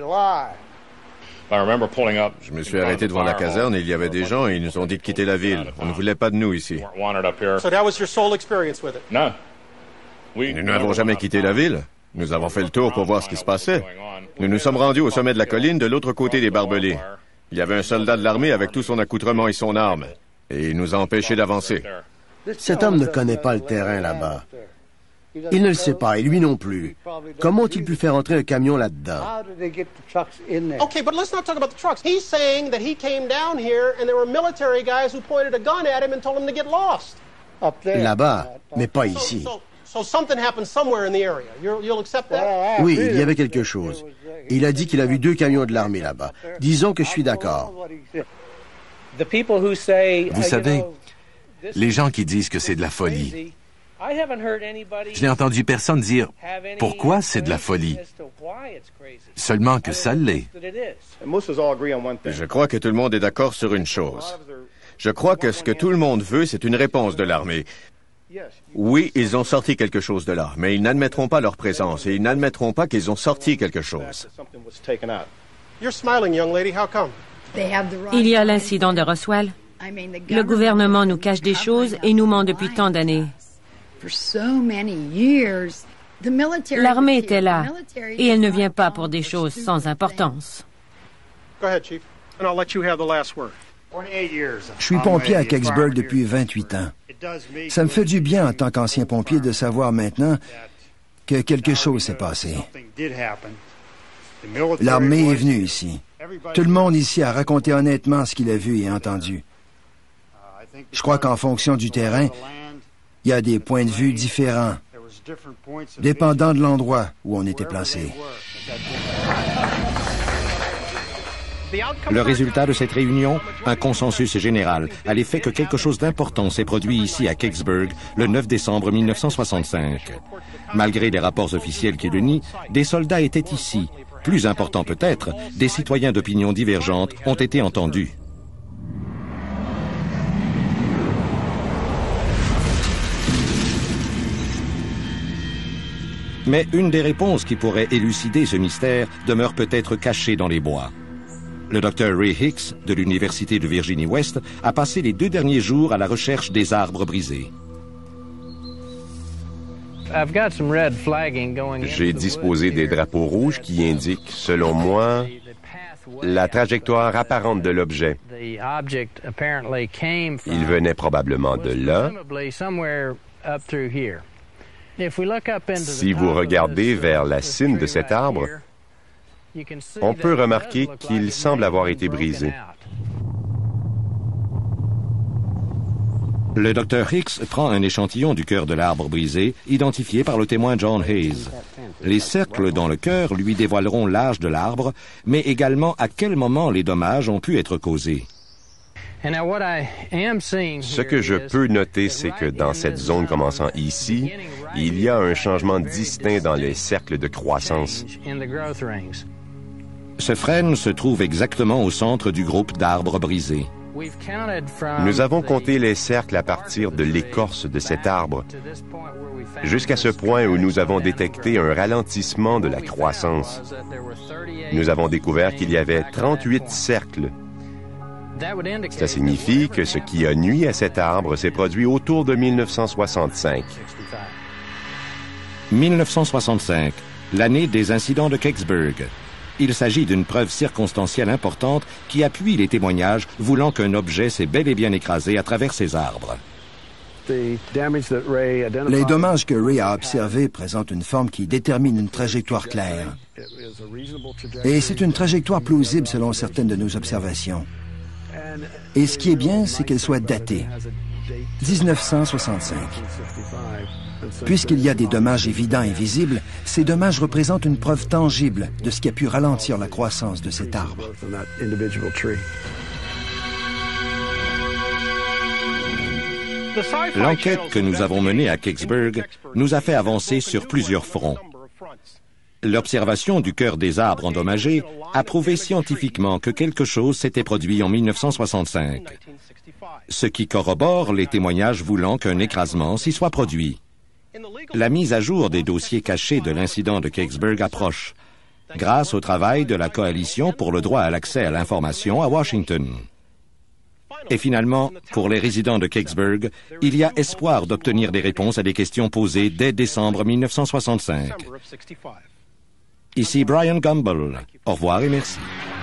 Je me suis arrêté devant la caserne et il y avait des gens et ils nous ont dit de quitter la ville. On ne voulait pas de nous ici. So that was your sole experience with it? Nous n'avons jamais quitté la ville. Nous avons fait le tour pour voir ce qui se passait. Nous nous sommes rendus au sommet de la colline de l'autre côté des barbelés. Il y avait un soldat de l'armée avec tout son accoutrement et son arme. Et il nous a empêchés d'avancer. Cet homme ne connaît pas le terrain là-bas. Il ne le sait pas, et lui non plus. Comment ont-ils pu faire entrer un camion là-dedans? Okay, but let's not talk about the trucks. He's saying that he came down here and there were military guys who pointed a gun at him and told him to get lost. Là-bas, mais pas ici. So something happened somewhere in the area. You'll accept that? Oui, il y avait quelque chose. Il a dit qu'il a vu 2 camions de l'armée là-bas. Disons que je suis d'accord. Vous savez, les gens qui disent que c'est de la folie, je n'ai entendu personne dire pourquoi c'est de la folie. Seulement que ça l'est. Je crois que tout le monde est d'accord sur une chose. Je crois que ce que tout le monde veut, c'est une réponse de l'armée. Oui, ils ont sorti quelque chose de là, mais ils n'admettront pas leur présence et ils n'admettront pas qu'ils ont sorti quelque chose. You're smiling, young lady. How come? Il y a l'incident de Roswell. Le gouvernement nous cache des choses et nous ment depuis tant d'années. L'armée était là et elle ne vient pas pour des choses sans importance. Go ahead, Chief, and I'll let you have the last word. Je suis pompier à Kecksburg depuis 28 ans. Ça me fait du bien en tant qu'ancien pompier de savoir maintenant que quelque chose s'est passé. L'armée est venue ici. Tout le monde ici a raconté honnêtement ce qu'il a vu et entendu. Je crois qu'en fonction du terrain, il y a des points de vue différents, dépendant de l'endroit où on était placé. Le résultat de cette réunion, un consensus général à l'effet que quelque chose d'important s'est produit ici à Kecksburg le 9 décembre 1965. Malgré les rapports officiels qui le nient, des soldats étaient ici. Plus important peut-être, des citoyens d'opinions divergentes ont été entendus. Mais une des réponses qui pourrait élucider ce mystère demeure peut-être cachée dans les bois. Le Dr. Ray Hicks, de l'Université de Virginie-Ouest, a passé les 2 derniers jours à la recherche des arbres brisés. J'ai disposé des drapeaux rouges qui indiquent, selon moi, la trajectoire apparente de l'objet. Il venait probablement de là. Si vous regardez vers la cime de cet arbre, on peut remarquer qu'il semble avoir été brisé. Le Dr. Hicks prend un échantillon du cœur de l'arbre brisé, identifié par le témoin John Hayes. Les cercles dans le cœur lui dévoileront l'âge de l'arbre, mais également à quel moment les dommages ont pu être causés. Ce que je peux noter, c'est que dans cette zone commençant ici, il y a un changement distinct dans les cercles de croissance. Ce frêne se trouve exactement au centre du groupe d'arbres brisés. Nous avons compté les cercles à partir de l'écorce de cet arbre, jusqu'à ce point où nous avons détecté un ralentissement de la croissance. Nous avons découvert qu'il y avait 38 cercles. Ça signifie que ce qui a nui à cet arbre s'est produit autour de 1965. 1965, l'année des incidents de Kecksburg. Il s'agit d'une preuve circonstancielle importante qui appuie les témoignages voulant qu'un objet s'est bel et bien écrasé à travers ces arbres. Les dommages que Ray a observés présentent une forme qui détermine une trajectoire claire. Et c'est une trajectoire plausible selon certaines de nos observations. Et ce qui est bien, c'est qu'elle soit datée. 1965. Puisqu'il y a des dommages évidents et visibles, ces dommages représentent une preuve tangible de ce qui a pu ralentir la croissance de cet arbre. L'enquête que nous avons menée à Kecksburg nous a fait avancer sur plusieurs fronts. L'observation du cœur des arbres endommagés a prouvé scientifiquement que quelque chose s'était produit en 1965, ce qui corrobore les témoignages voulant qu'un écrasement s'y soit produit. La mise à jour des dossiers cachés de l'incident de Kecksburg approche, grâce au travail de la Coalition pour le droit à l'accès à l'information à Washington. Et finalement, pour les résidents de Kecksburg, il y a espoir d'obtenir des réponses à des questions posées dès décembre 1965. Ici Brian Gumbel. Au revoir et merci.